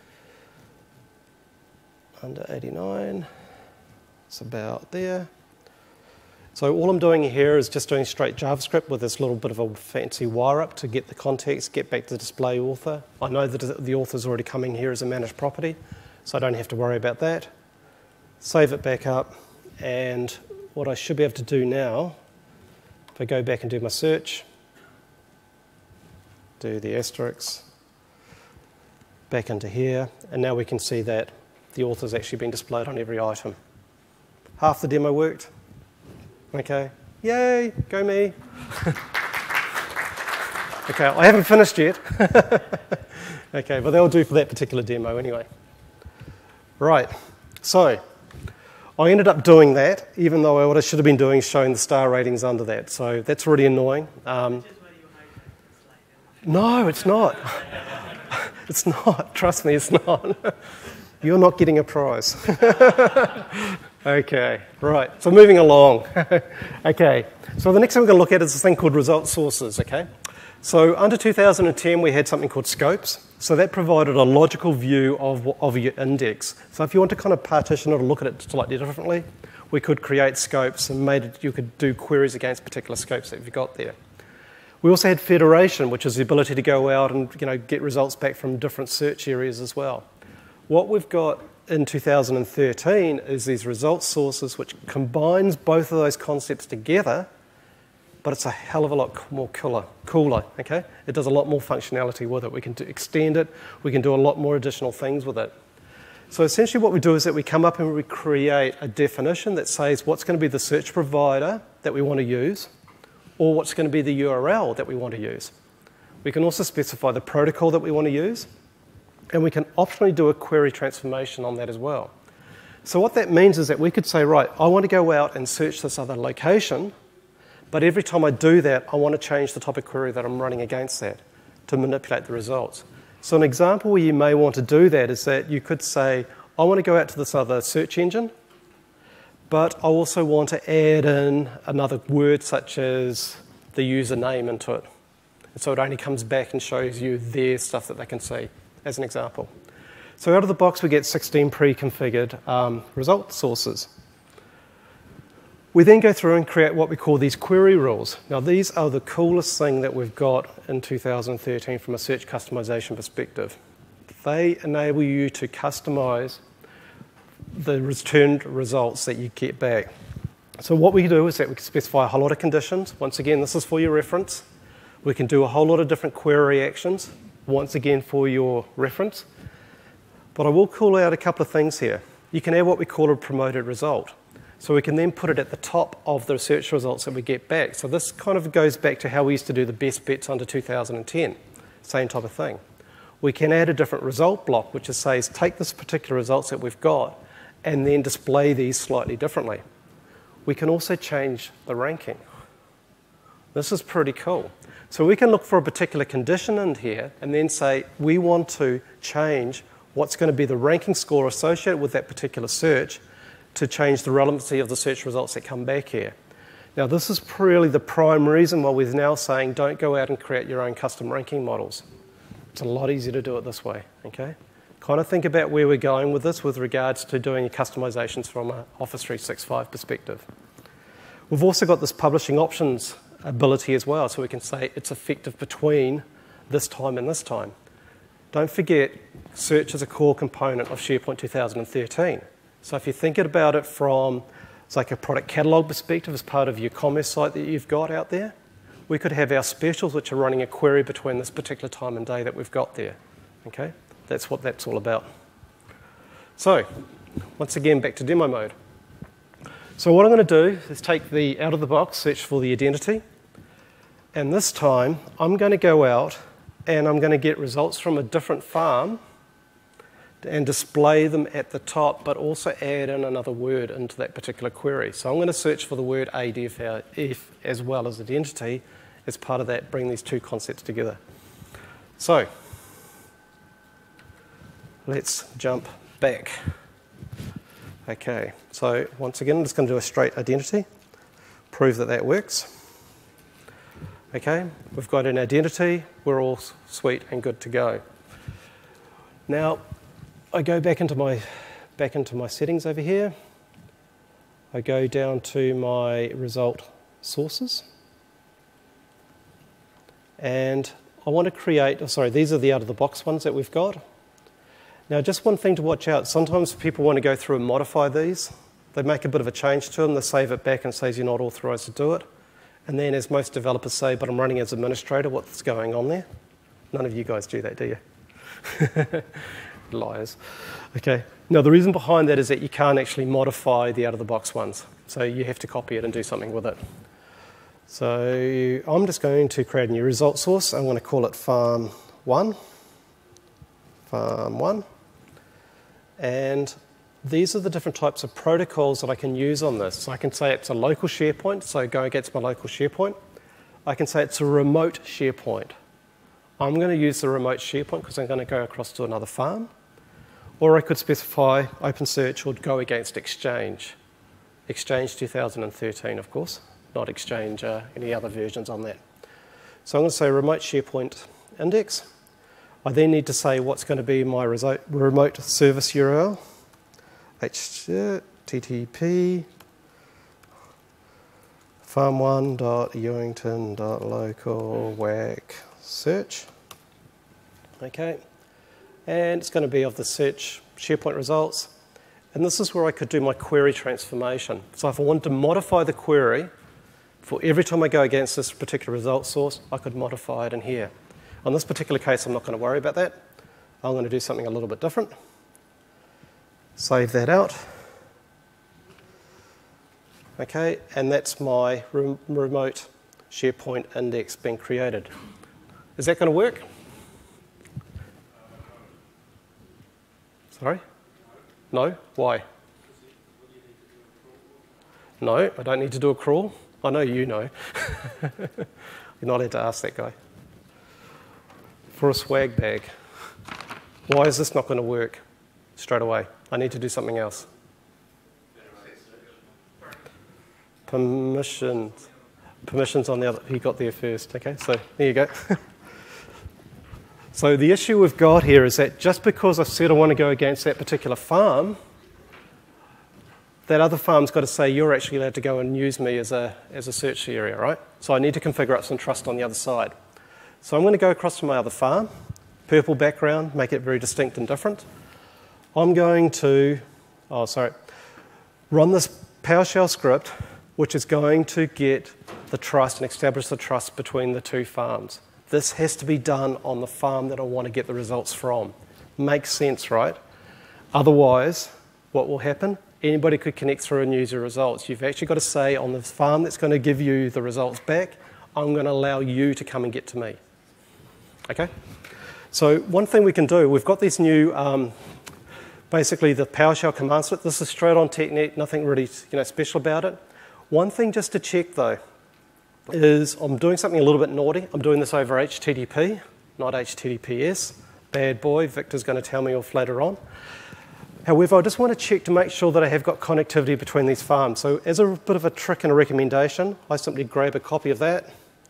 Under 89, it's about there. So all I'm doing here is just doing straight JavaScript with this little bit of a fancy wire up to get the context, get back to display author. I know that the author's already coming here as a managed property, so I don't have to worry about that. Save it back up, and what I should be able to do now, if I go back and do my search, do the asterisks, back into here, and now we can see that the author's actually been displayed on every item. Half the demo worked. Okay, yay, go me. Okay, I haven't finished yet. Okay, but that'll do for that particular demo anyway. Right, so I ended up doing that, even though what I should have been doing is showing the star ratings under that. So that's really annoying. No, it's not. It's not. Trust me, it's not. You're not getting a prize. Okay, right. So moving along. Okay, so the next thing we're going to look at is this thing called result sources, okay? So under 2010, we had something called scopes. So that provided a logical view of your index. So if you want to kind of partition it or look at it slightly differently, we could create scopes and you could do queries against particular scopes that you've got there. We also had federation, which is the ability to go out and get results back from different search areas as well. What we've got in 2013 is these result sources, which combines both of those concepts together, but it's a hell of a lot more cooler, okay? It does a lot more functionality with it. We can extend it. We can do a lot more additional things with it. So essentially what we do is that we come up and we create a definition that says what's going to be the search provider that we want to use, or what's going to be the URL that we want to use. We can also specify the protocol that we want to use, and we can optionally do a query transformation on that as well. So what that means is that we could say, right, I want to go out and search this other location, but every time I do that, I want to change the type of query that I'm running against that to manipulate the results. So an example where you may want to do that is that you could say, I want to go out to this other search engine, but I also want to add in another word such as the username into it. And so it only comes back and shows you their stuff that they can see, as an example. So out of the box, we get 16 pre-configured result sources. We then go through and create what we call these query rules. Now, these are the coolest thing that we've got in 2013 from a search customization perspective. They enable you to customize the returned results that you get back. So what we do is that we can specify a whole lot of conditions. Once again, this is for your reference. We can do a whole lot of different query actions, once again for your reference. But I will call out a couple of things here. You can add what we call a promoted result. So we can then put it at the top of the search results that we get back. So this kind of goes back to how we used to do the best bets under 2010. Same type of thing. We can add a different result block, which says take this particular results that we've got and then display these slightly differently. We can also change the ranking. This is pretty cool. So we can look for a particular condition in here and then say we want to change what's going to be the ranking score associated with that particular search to change the relevancy of the search results that come back here. Now this is really the prime reason why we're now saying don't go out and create your own custom ranking models. It's a lot easier to do it this way, okay? Kind of think about where we're going with this with regards to doing customizations from an Office 365 perspective. We've also got this publishing options ability as well, so we can say it's effective between this time and this time. Don't forget, search is a core component of SharePoint 2013. So if you think about it from it's like a product catalog perspective as part of your commerce site that you've got out there, we could have our specials which are running a query between this particular time and day that we've got there. Okay? That's what that's all about. So, once again, back to demo mode. So what I'm going to do is take the out-of-the-box search for the identity, and this time I'm going to go out and I'm going to get results from a different farm and display them at the top, but also add in another word into that particular query. So I'm going to search for the word ADF as well as identity as part of that, bring these two concepts together. So let's jump back. Okay, so once again, I'm just going to do a straight identity, prove that that works. Okay, we've got an identity, we're all sweet and good to go. Now, I go back into my settings over here. I go down to my result sources. And I want to create, these are the out-of-the-box ones that we've got. Now, just one thing to watch out. Sometimes people want to go through and modify these. They make a bit of a change to them. They save it back and it says you're not authorized to do it. And then, as most developers say, but I'm running as administrator, what's going on there? None of you guys do that, do you? Liars. Okay. Now, the reason behind that is that you can't actually modify the out-of-the-box ones. So you have to copy it and do something with it. So I'm just going to create a new result source. I'm going to call it farm1. Farm1. And these are the different types of protocols that I can use on this. So I can say it's a local SharePoint, so go against my local SharePoint. I can say it's a remote SharePoint. I'm going to use the remote SharePoint because I'm going to go across to another farm. Or I could specify OpenSearch or go against Exchange. Exchange 2013, of course, not Exchange any other versions on that. So I'm going to say remote SharePoint index. I then need to say what's going to be my remote service URL. HTTP farm1.ewington.local whack search. Okay, and it's going to be of the search SharePoint results. And this is where I could do my query transformation. So if I wanted to modify the query, for every time I go against this particular result source, I could modify it in here. On this particular case, I'm not going to worry about that. I'm going to do something a little bit different. Save that out. Okay, and that's my remote SharePoint index being created. Is that going to work? Sorry? No? Why? No, I don't need to do a crawl. I know you know. You're not allowed to ask that guy. For a swag bag. Why is this not going to work straight away? I need to do something else. Permissions. Permissions on the other. He got there first. Okay, so there you go. So the issue we've got here is that just because I said I want to go against that particular farm, that other farm's got to say you're actually allowed to go and use me as a search area, right? So I need to configure up some trust on the other side. So I'm going to go across to my other farm, purple background, make it very distinct and different. I'm going to, run this PowerShell script, which is going to get the trust and establish the trust between the two farms. This has to be done on the farm that I want to get the results from. Makes sense, right? Otherwise, what will happen? Anybody could connect through and use your results. You've actually got to say on the farm that's going to give you the results back, I'm going to allow you to come and get to me. Okay? So one thing we can do, we've got these new, basically the PowerShell command set. This is straight on TechNet, nothing really special about it. One thing just to check though is I'm doing something a little bit naughty. I'm doing this over HTTP, not HTTPS. Bad boy, Victor's going to tell me off later on. However, I just want to check to make sure that I have got connectivity between these farms. So as a bit of a trick and a recommendation, I simply grab a copy of that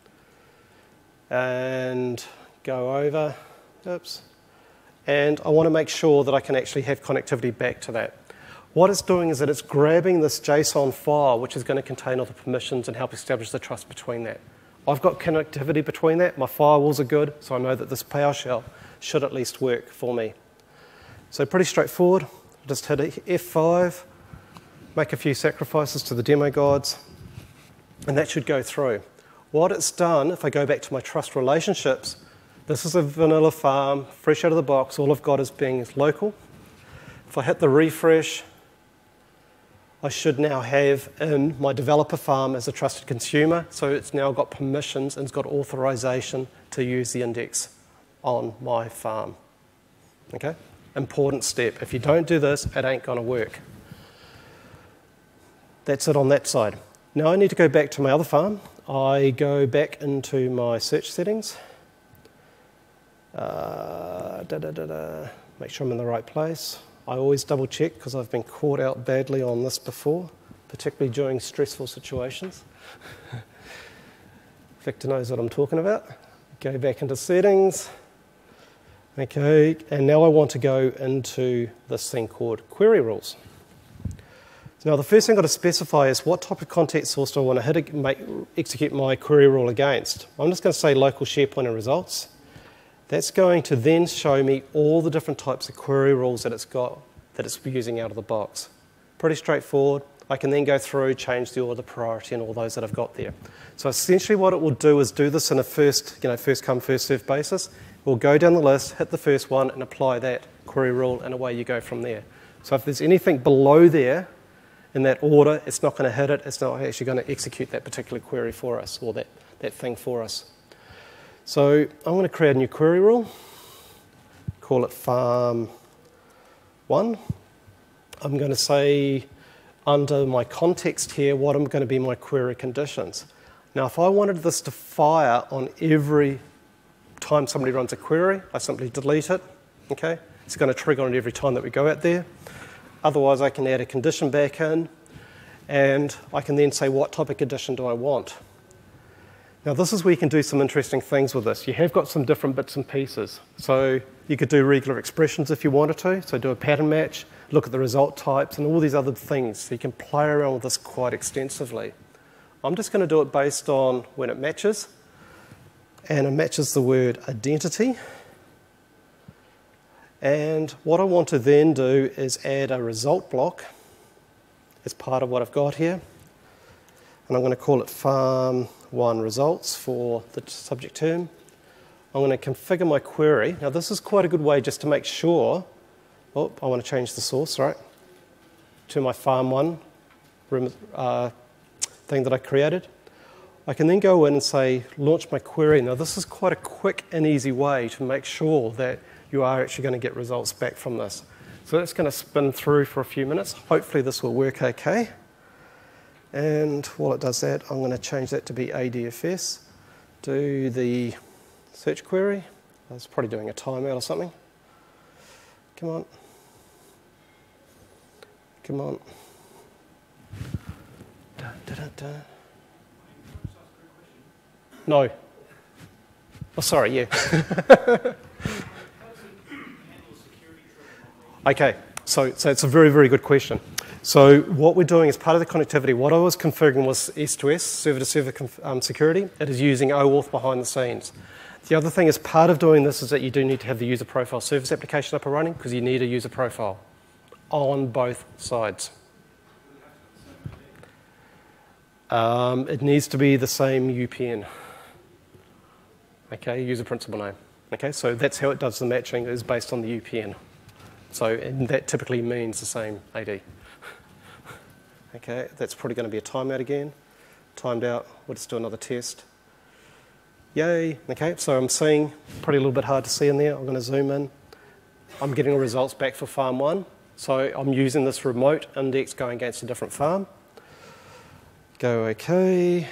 and go over, oops, and I want to make sure that I can actually have connectivity back to that. What it's doing is that it's grabbing this JSON file, which is going to contain all the permissions and help establish the trust between that. I've got connectivity between that, my firewalls are good, so I know that this PowerShell should at least work for me. So pretty straightforward. Just hit F5, make a few sacrifices to the demo gods, and that should go through. What it's done, if I go back to my trust relationships, this is a vanilla farm, fresh out of the box. All I've got is being local. If I hit the refresh, I should now have in my developer farm as a trusted consumer, so it's now got permissions and it's got authorization to use the index on my farm. Okay? Important step. If you don't do this, it ain't going to work. That's it on that side. Now I need to go back to my other farm. I go back into my search settings. Make sure I'm in the right place. I always double check because I've been caught out badly on this before, particularly during stressful situations. Victor knows what I'm talking about. Go back into settings. Okay, and now I want to go into this thing called query rules. So now the first thing I've got to specify is what type of context source do I want to execute my query rule against. I'm just going to say local SharePoint and results. That's going to then show me all the different types of query rules that it's got, that it's using out of the box. Pretty straightforward. I can then go through, change the order, priority, and all those that I've got there. So essentially what it will do is do this in a first come, first served basis. We'll go down the list, hit the first one, and apply that query rule, and away you go from there. So if there's anything below there in that order, it's not going to hit it. It's not actually going to execute that particular query for us, or that thing for us. So I'm going to create a new query rule, call it farm1. I'm going to say under my context here what are going to be my query conditions. Now if I wanted this to fire on every time somebody runs a query, I simply delete it. Okay? It's going to trigger on every time that we go out there. Otherwise, I can add a condition back in, and I can then say what type of condition do I want. Now, this is where you can do some interesting things with this. You have got some different bits and pieces. So you could do regular expressions if you wanted to. So do a pattern match, look at the result types, and all these other things. So you can play around with this quite extensively. I'm just going to do it based on when it matches. And it matches the word identity. And what I want to then do is add a result block as part of what I've got here. And I'm going to call it farm1 results for the subject term. I'm going to configure my query. Now this is quite a good way just to make sure, I want to change the source, right, to my farm1 thing that I created. I can then go in and say, launch my query. Now this is quite a quick and easy way to make sure that you are actually going to get results back from this. So that's going to spin through for a few minutes. Hopefully this will work okay. And while it does that, I'm going to change that to be ADFS. Do the search query. I was probably doing a timeout or something. Come on. Come on. Da, da, da, da. No. Oh, sorry, yeah. Okay, so it's a very, very good question. So what we're doing as part of the connectivity, what I was configuring was S2S, server-to-server security. It is using OAuth behind the scenes. The other thing as part of doing this is that you do need to have the user profile service application up and running because you need a user profile on both sides. It needs to be the same UPN. Okay, user principal name. Okay, so that's how it does the matching, is based on the UPN. So, and that typically means the same AD. Okay, that's probably going to be a timeout again. Timed out. We'll just do another test. Yay. Okay, so I'm seeing, probably a little bit hard to see in there. I'm going to zoom in. I'm getting the results back for farm 1. So I'm using this remote index going against a different farm. Go OK.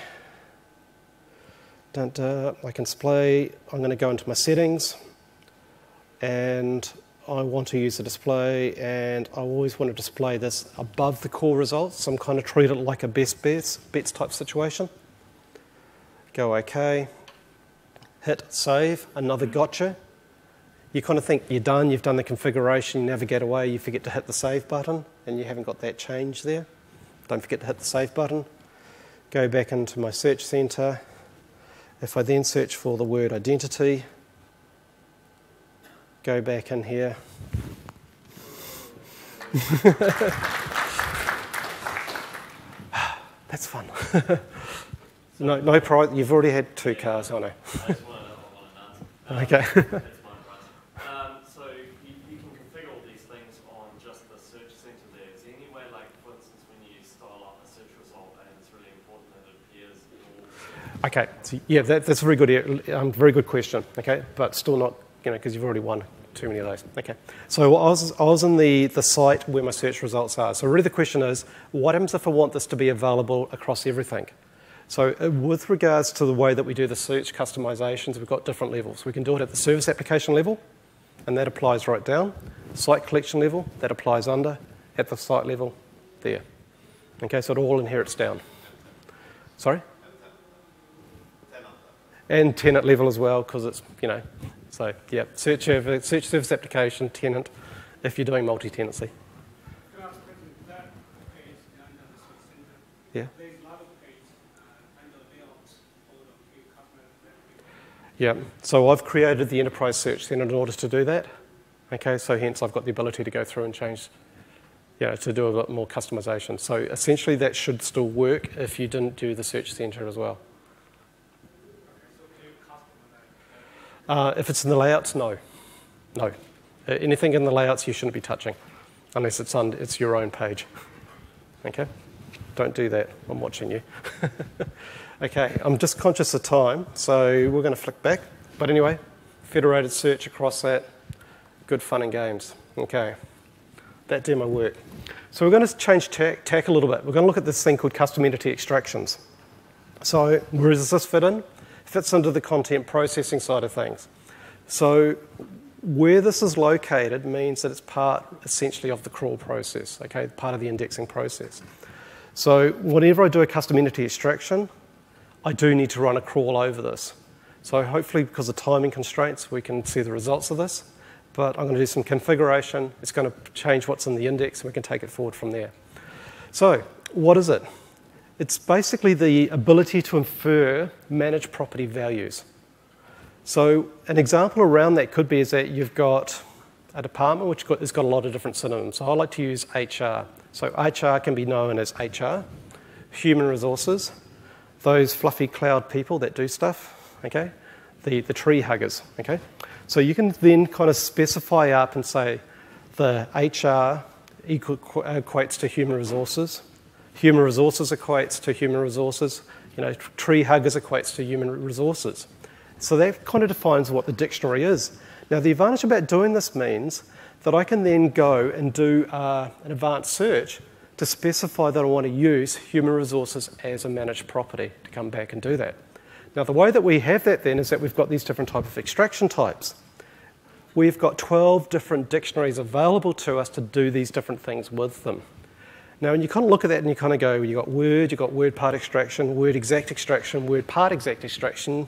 I can display. I'm going to go into my settings. And I want to use the display, and I always want to display this above the core results. So I'm kind of treat it like a best bets type situation. Go OK. Hit save. Another gotcha. You kind of think you're done, you've done the configuration, you navigate away, you forget to hit the save button, and you haven't got that change there. Don't forget to hit the save button. Go back into my search center. If I then search for the word identity, go back in here. That's fun. No problem. You've already had 2 cars, I know. Okay. So you can configure all these things on just the search center there. Is there any way, like, for instance, when you style up a search result and it's really important that it appears in all... Okay, so yeah, that's a very good question, okay, but still not, because you've already won too many of those. Okay, so I was in the site where my search results are. So really the question is, what happens if I want this to be available across everything? So with regards to the way that we do the search customizations, we've got different levels. We can do it at the service application level, and that applies right down. Site collection level, that applies under. At the site level, there. Okay, so it all inherits down. Sorry? And tenant level as well, because it's, so yeah, search service application, tenant, if you're doing multi-tenancy. Yeah. Yeah, so I've created the enterprise search center in order to do that. Okay, so hence I've got the ability to go through and change, to do a lot more customization. So essentially that should still work if you didn't do the search center as well. If it's in the layouts, no. No. Anything in the layouts you shouldn't be touching unless it's your own page. Okay? Don't do that. I'm watching you. Okay, I'm just conscious of time, so we're going to flick back. But anyway, federated search across that. Good fun and games. Okay, that demo worked. So we're going to change tack a little bit. We're going to look at this thing called custom entity extractions. So where does this fit in? It fits into the content processing side of things. So where this is located means that it's part, essentially, of the crawl process, okay, part of the indexing process. So whenever I do a custom entity extraction, I do need to run a crawl over this. So hopefully, because of timing constraints, we can see the results of this. But I'm going to do some configuration. It's going to change what's in the index, and we can take it forward from there. So what is it? It's basically the ability to infer managed property values. So an example around that could be is that you've got a department which has got a lot of different synonyms. So I like to use HR. So HR can be known as HR, human resources, those fluffy cloud people that do stuff, okay? The tree huggers, okay? So you can then kind of specify up and say the HR equates to human resources equates to human resources, tree huggers equates to human resources. So that kind of defines what the dictionary is. Now the advantage about doing this means that I can then go and do an advanced search to specify that I want to use human resources as a managed property to come back and do that. Now the way that we have that then is that we've got these different types of extraction types. We've got 12 different dictionaries available to us to do these different things with them. Now when you kind of look at that and you kind of go, you've got word part extraction, word exact extraction, word part exact extraction.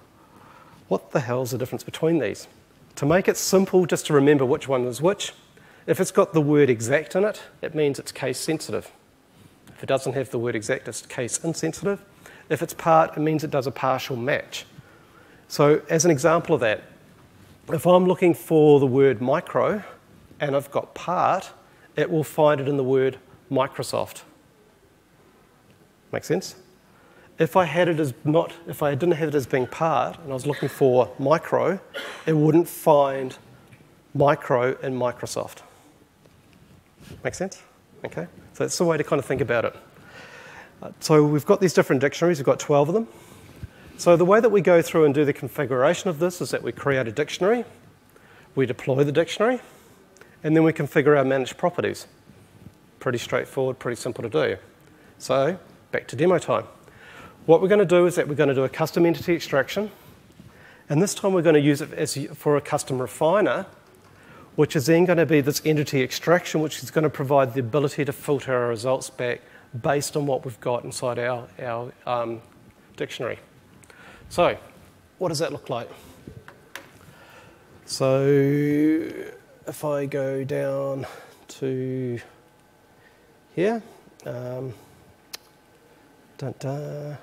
What the hell's the difference between these? To make it simple, just to remember which one is which, if it's got the word exact in it, it means it's case sensitive. If it doesn't have the word exact, it's case insensitive. If it's part, it means it does a partial match. So as an example of that, if I'm looking for the word micro and I've got part, it will find it in the word Microsoft. Make sense? If I didn't have it as being part and I was looking for micro, it wouldn't find micro in Microsoft. Make sense? Okay? So that's the way to kind of think about it. So we've got these different dictionaries. We've got 12 of them. So the way that we go through and do the configuration of this is that we create a dictionary, we deploy the dictionary, and then we configure our managed properties. Pretty straightforward, pretty simple to do. So back to demo time. What we're going to do is that we're going to do a custom entity extraction, and this time we're going to use it for a custom refiner, which is then going to be this entity extraction, which is going to provide the ability to filter our results back based on what we've got inside our dictionary. So what does that look like? So if I go down to here, go to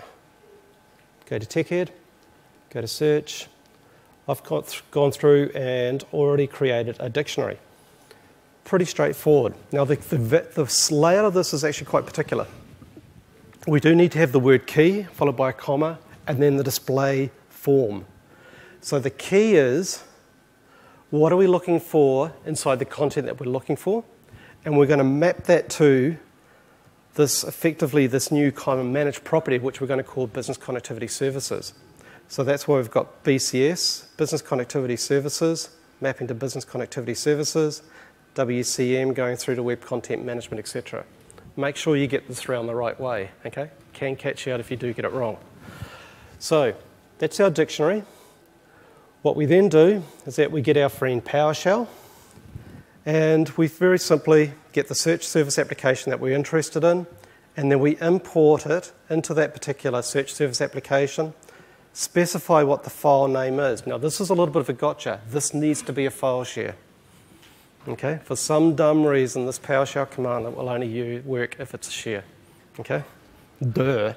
TechEd, go to search. I've gone through and already created a dictionary. Pretty straightforward. Now the layout of this is actually quite particular. We do need to have the word key followed by a comma and then the display form. So the key is, what are we looking for inside the content that we're looking for? And we're going to map that to this, effectively, this new kind of managed property, which we're going to call Business Connectivity Services. So that's why we've got BCS, Business Connectivity Services, mapping to Business Connectivity Services, WCM going through to Web Content Management, etc. Make sure you get this around the right way, okay? Can catch you out if you do get it wrong. So that's our dictionary. What we then do is that we get our friend PowerShell, and we very simply get the search service application that we're interested in, and then we import it into that particular search service application, specify what the file name is. Now this is a little bit of a gotcha. This needs to be a file share. Okay? For some dumb reason, this PowerShell command will only work if it's a share. Okay? Duh.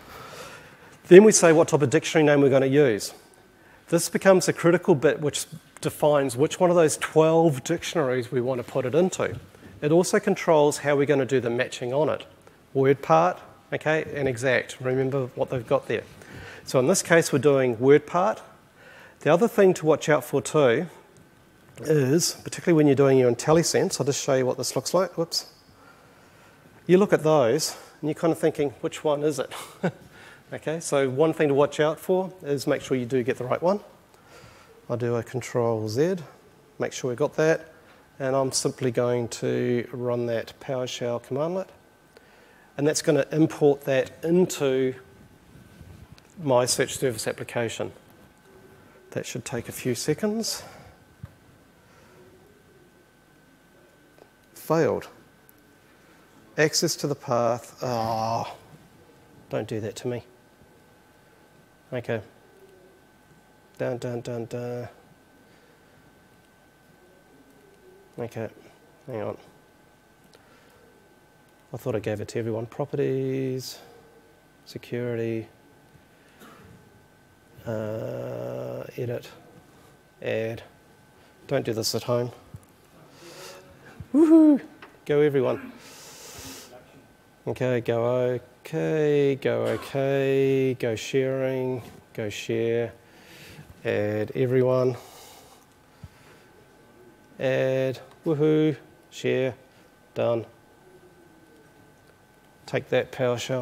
Then we say what type of dictionary name we're going to use. This becomes a critical bit which defines which one of those 12 dictionaries we want to put it into. It also controls how we're going to do the matching on it. Word part, okay, and exact. Remember what they've got there. So in this case, we're doing word part. The other thing to watch out for too is, particularly when you're doing your IntelliSense, I'll just show you what this looks like. Whoops. You look at those, and you're kind of thinking, which one is it? Okay, so one thing to watch out for is make sure you do get the right one. I'll do a Control-Z, make sure we got that, and I'm simply going to run that PowerShell commandlet, and that's going to import that into my search service application. That should take a few seconds. Failed. Access to the path. Oh, don't do that to me. Okay. Down. Okay, hang on. I thought I gave it to everyone. Properties, security, edit, add. Don't do this at home. Woohoo! Go everyone. Okay, go okay, go okay, go sharing, go share, add everyone, add, woohoo, share, done. Take that, PowerShell.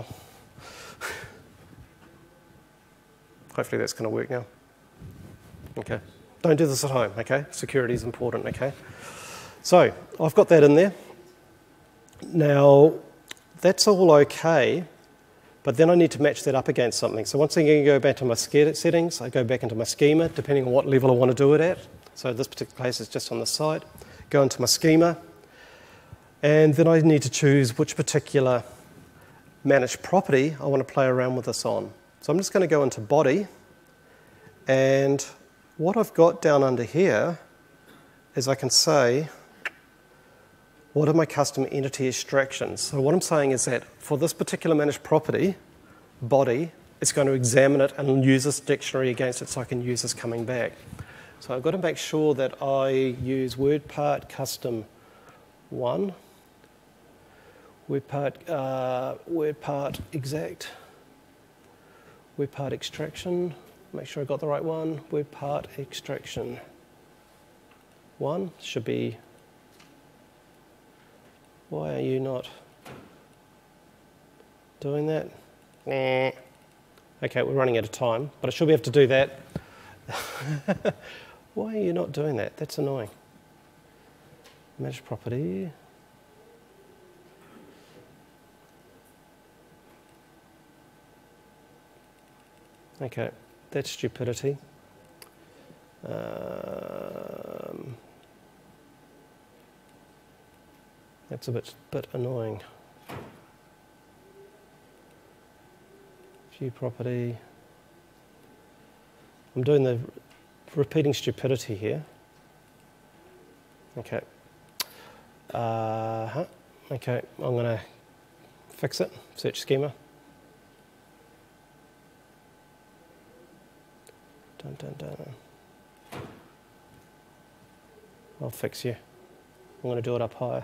Hopefully that's going to work now. Okay. Don't do this at home, okay? Security is important, okay? So I've got that in there. Now, that's all okay, but then I need to match that up against something. So once again, I go back to my settings, I go back into my schema, depending on what level I want to do it at. So this particular case is just on the side. Go into my schema, and then I need to choose which particular managed property I want to play around with this on. So I'm just going to go into body, and what I've got down under here is I can say, what are my custom entity extractions? So what I'm saying is that for this particular managed property, body, it's going to examine it and use this dictionary against it so I can use this coming back. So I've got to make sure that I use word part custom 1, word part exact, word part extraction, make sure I got the right one, word part extraction 1 should be Why are you not doing that? Nah. Okay, we're running out of time, but I should be able to do that. Why are you not doing that? That's annoying. Manage property. Okay, that's stupidity. That's a bit annoying. View property. I'm doing the repeating stupidity here. Okay. Okay, I'm going to fix it. Search schema. Dun, dun, dun. I'll fix you. I'm going to do it up higher.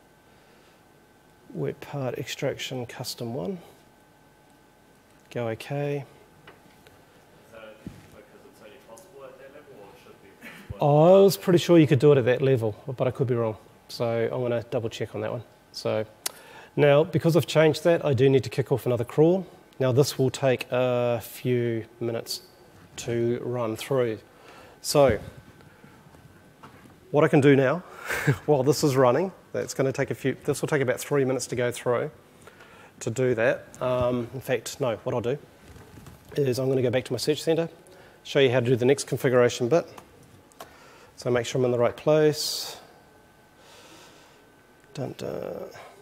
Wet part extraction custom 1. Go OK. So, because it's only possible at that level, or it should be possible? I was pretty sure you could do it at that level, but I could be wrong. So I'm going to double check on that one. So now, because I've changed that, I do need to kick off another crawl. Now this will take a few minutes to run through. So what I can do now, while this is running, this will take about 3 minutes to go through to do that. In fact, no, what I'll do is I'm going to go back to my search center, show you how to do the next configuration bit. So make sure I'm in the right place. Dun, dun.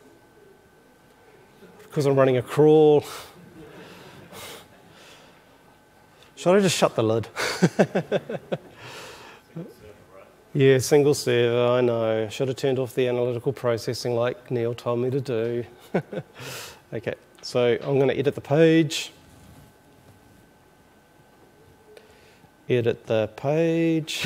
Because I'm running a crawl. Should I just shut the lid? Yeah, single server, I know. Should have turned off the analytical processing like Neil told me to do. Okay, so I'm going to edit the page. Edit the page.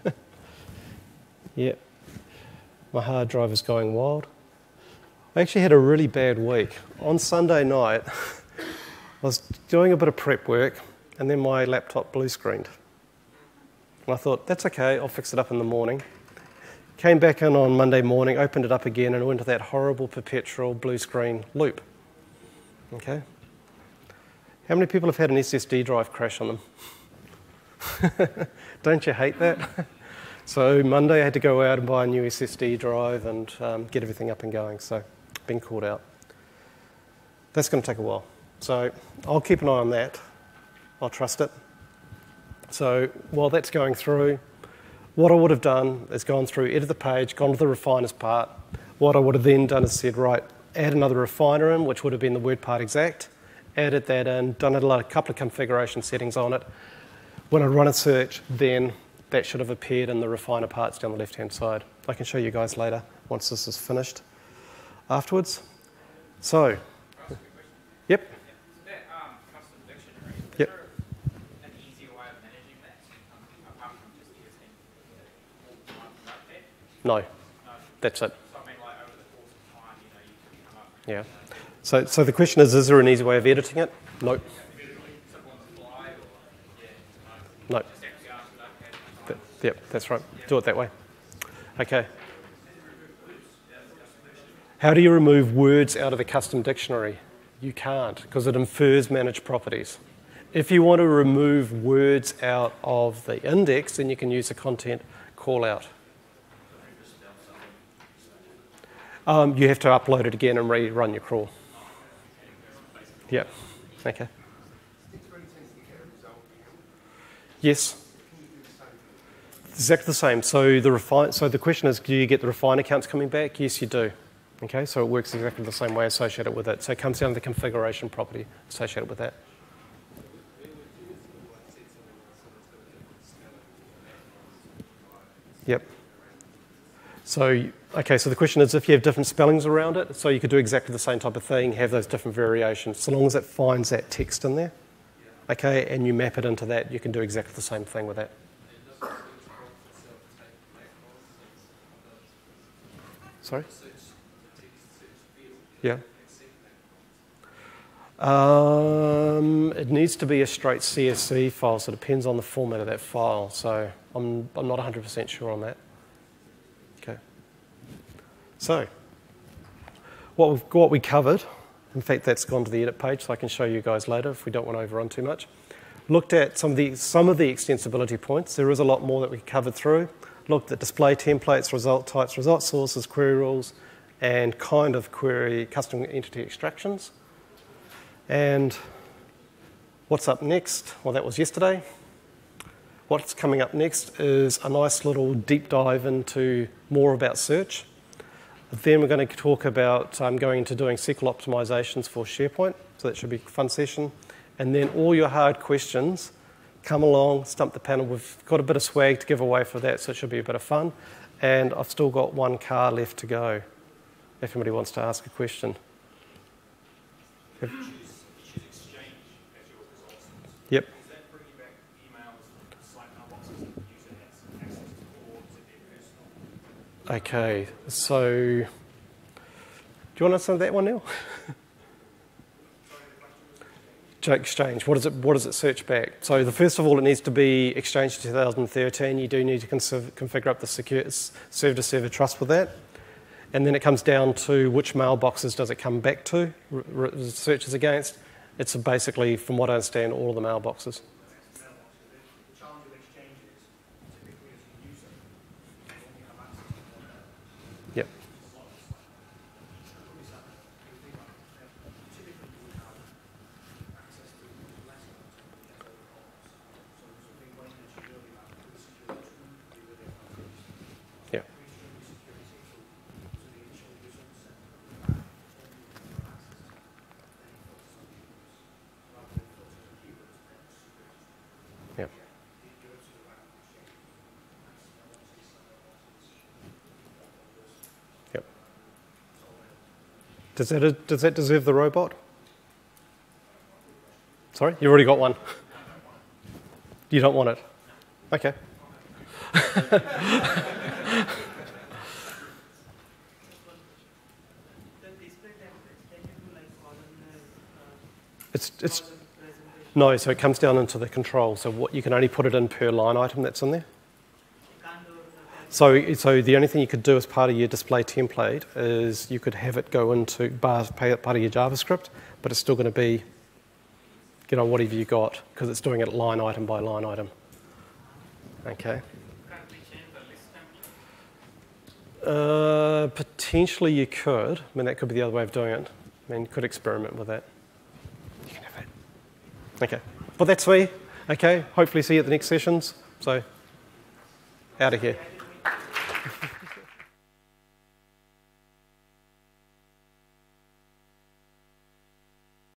Yep. My hard drive is going wild. I actually had a really bad week. On Sunday night, I was doing a bit of prep work, and then my laptop blue screened. And I thought, that's okay, I'll fix it up in the morning. Came back in on Monday morning, opened it up again, and went into that horrible perpetual blue screen loop. Okay? How many people have had an SSD drive crash on them? Don't you hate that? So Monday I had to go out and buy a new SSD drive and get everything up and going, so been called out. That's going to take a while. So I'll keep an eye on that. I'll trust it. So while that's going through, what I would have done is gone through, edit the page, gone to the refiners part. What I would have then done is said, right, add another refiner in, which would have been the word part exact, added that in, done a couple of configuration settings on it. When I run a search, then that should have appeared in the refiner parts down the left-hand side. I can show you guys later once this is finished afterwards. So, yep. That custom dictionary, is Yep. there an easier way of managing that apart from just using Notepad? No, No. that's it. So I mean, like over the course of time, you can come up with Yeah. So the question is there an easy way of editing it? Nope. simple on the fly or No. just actually ask Notepad. Yep, that's right. Do it that way. Okay. How do you remove words out of the custom dictionary? You can't, because it infers managed properties. If you want to remove words out of the index, then you can use the content call out. You have to upload it again and rerun your crawl. Yeah. Okay. Yes. Exactly the same. So the question is, do you get the refine accounts coming back? Yes, you do. Okay, so it works exactly the same way associated with it. So it comes down to the configuration property associated with that. Yep. So, okay, so the question is if you have different spellings around it, so you could do exactly the same type of thing, have those different variations, so long as it finds that text in there, okay, and you map it into that, you can do exactly the same thing with that. Sorry? Yeah. It needs to be a straight CSV file, so it depends on the format of that file. So I'm not 100% sure on that. Okay. So what we covered, in fact, that's gone to the edit page, so I can show you guys later if we don't want to overrun too much. Looked at some of the extensibility points. There is a lot more that we covered through. Looked at display templates, result types, result sources, query rules, and kind of query custom entity extractions. And what's up next? Well, that was yesterday. What's coming up next is a nice little deep dive into more about search. Then we're going to talk about going into doing SQL optimizations for SharePoint, so that should be a fun session. And then all your hard questions, come along, stump the panel. We've got a bit of swag to give away for that, so it should be a bit of fun. And I've still got one car left to go, if anybody wants to ask a question. You choose Exchange as your results. Yep. Is that bringing back emails, site mailboxes that the user has access to, or is it their personal? Okay, so do you want to answer that one now? Exchange, what does it search back? So first of all, it needs to be Exchange 2013. You do need to configure up the secure server-to-server trust with that. And then it comes down to which mailboxes does it come back to, searches against. It's basically, from what I understand, all of the mailboxes. The challenge with Exchange is, typically as a user, you only have access to one mailbox. Yep. Does that deserve the robot? Sorry? You already got one? You don't want it? Okay. No, so it comes down into the control. So what you can only put it in per line item that's in there. So the only thing you could do as part of your display template is you could have it go into part of your JavaScript, but it's still going to be, whatever you got, because it's doing it line item by line item. Okay. Potentially you could. I mean, that could be the other way of doing it. I mean, you could experiment with that. You can have it. Okay. Well, that's me. Okay. Hopefully see you at the next sessions. So, out of here.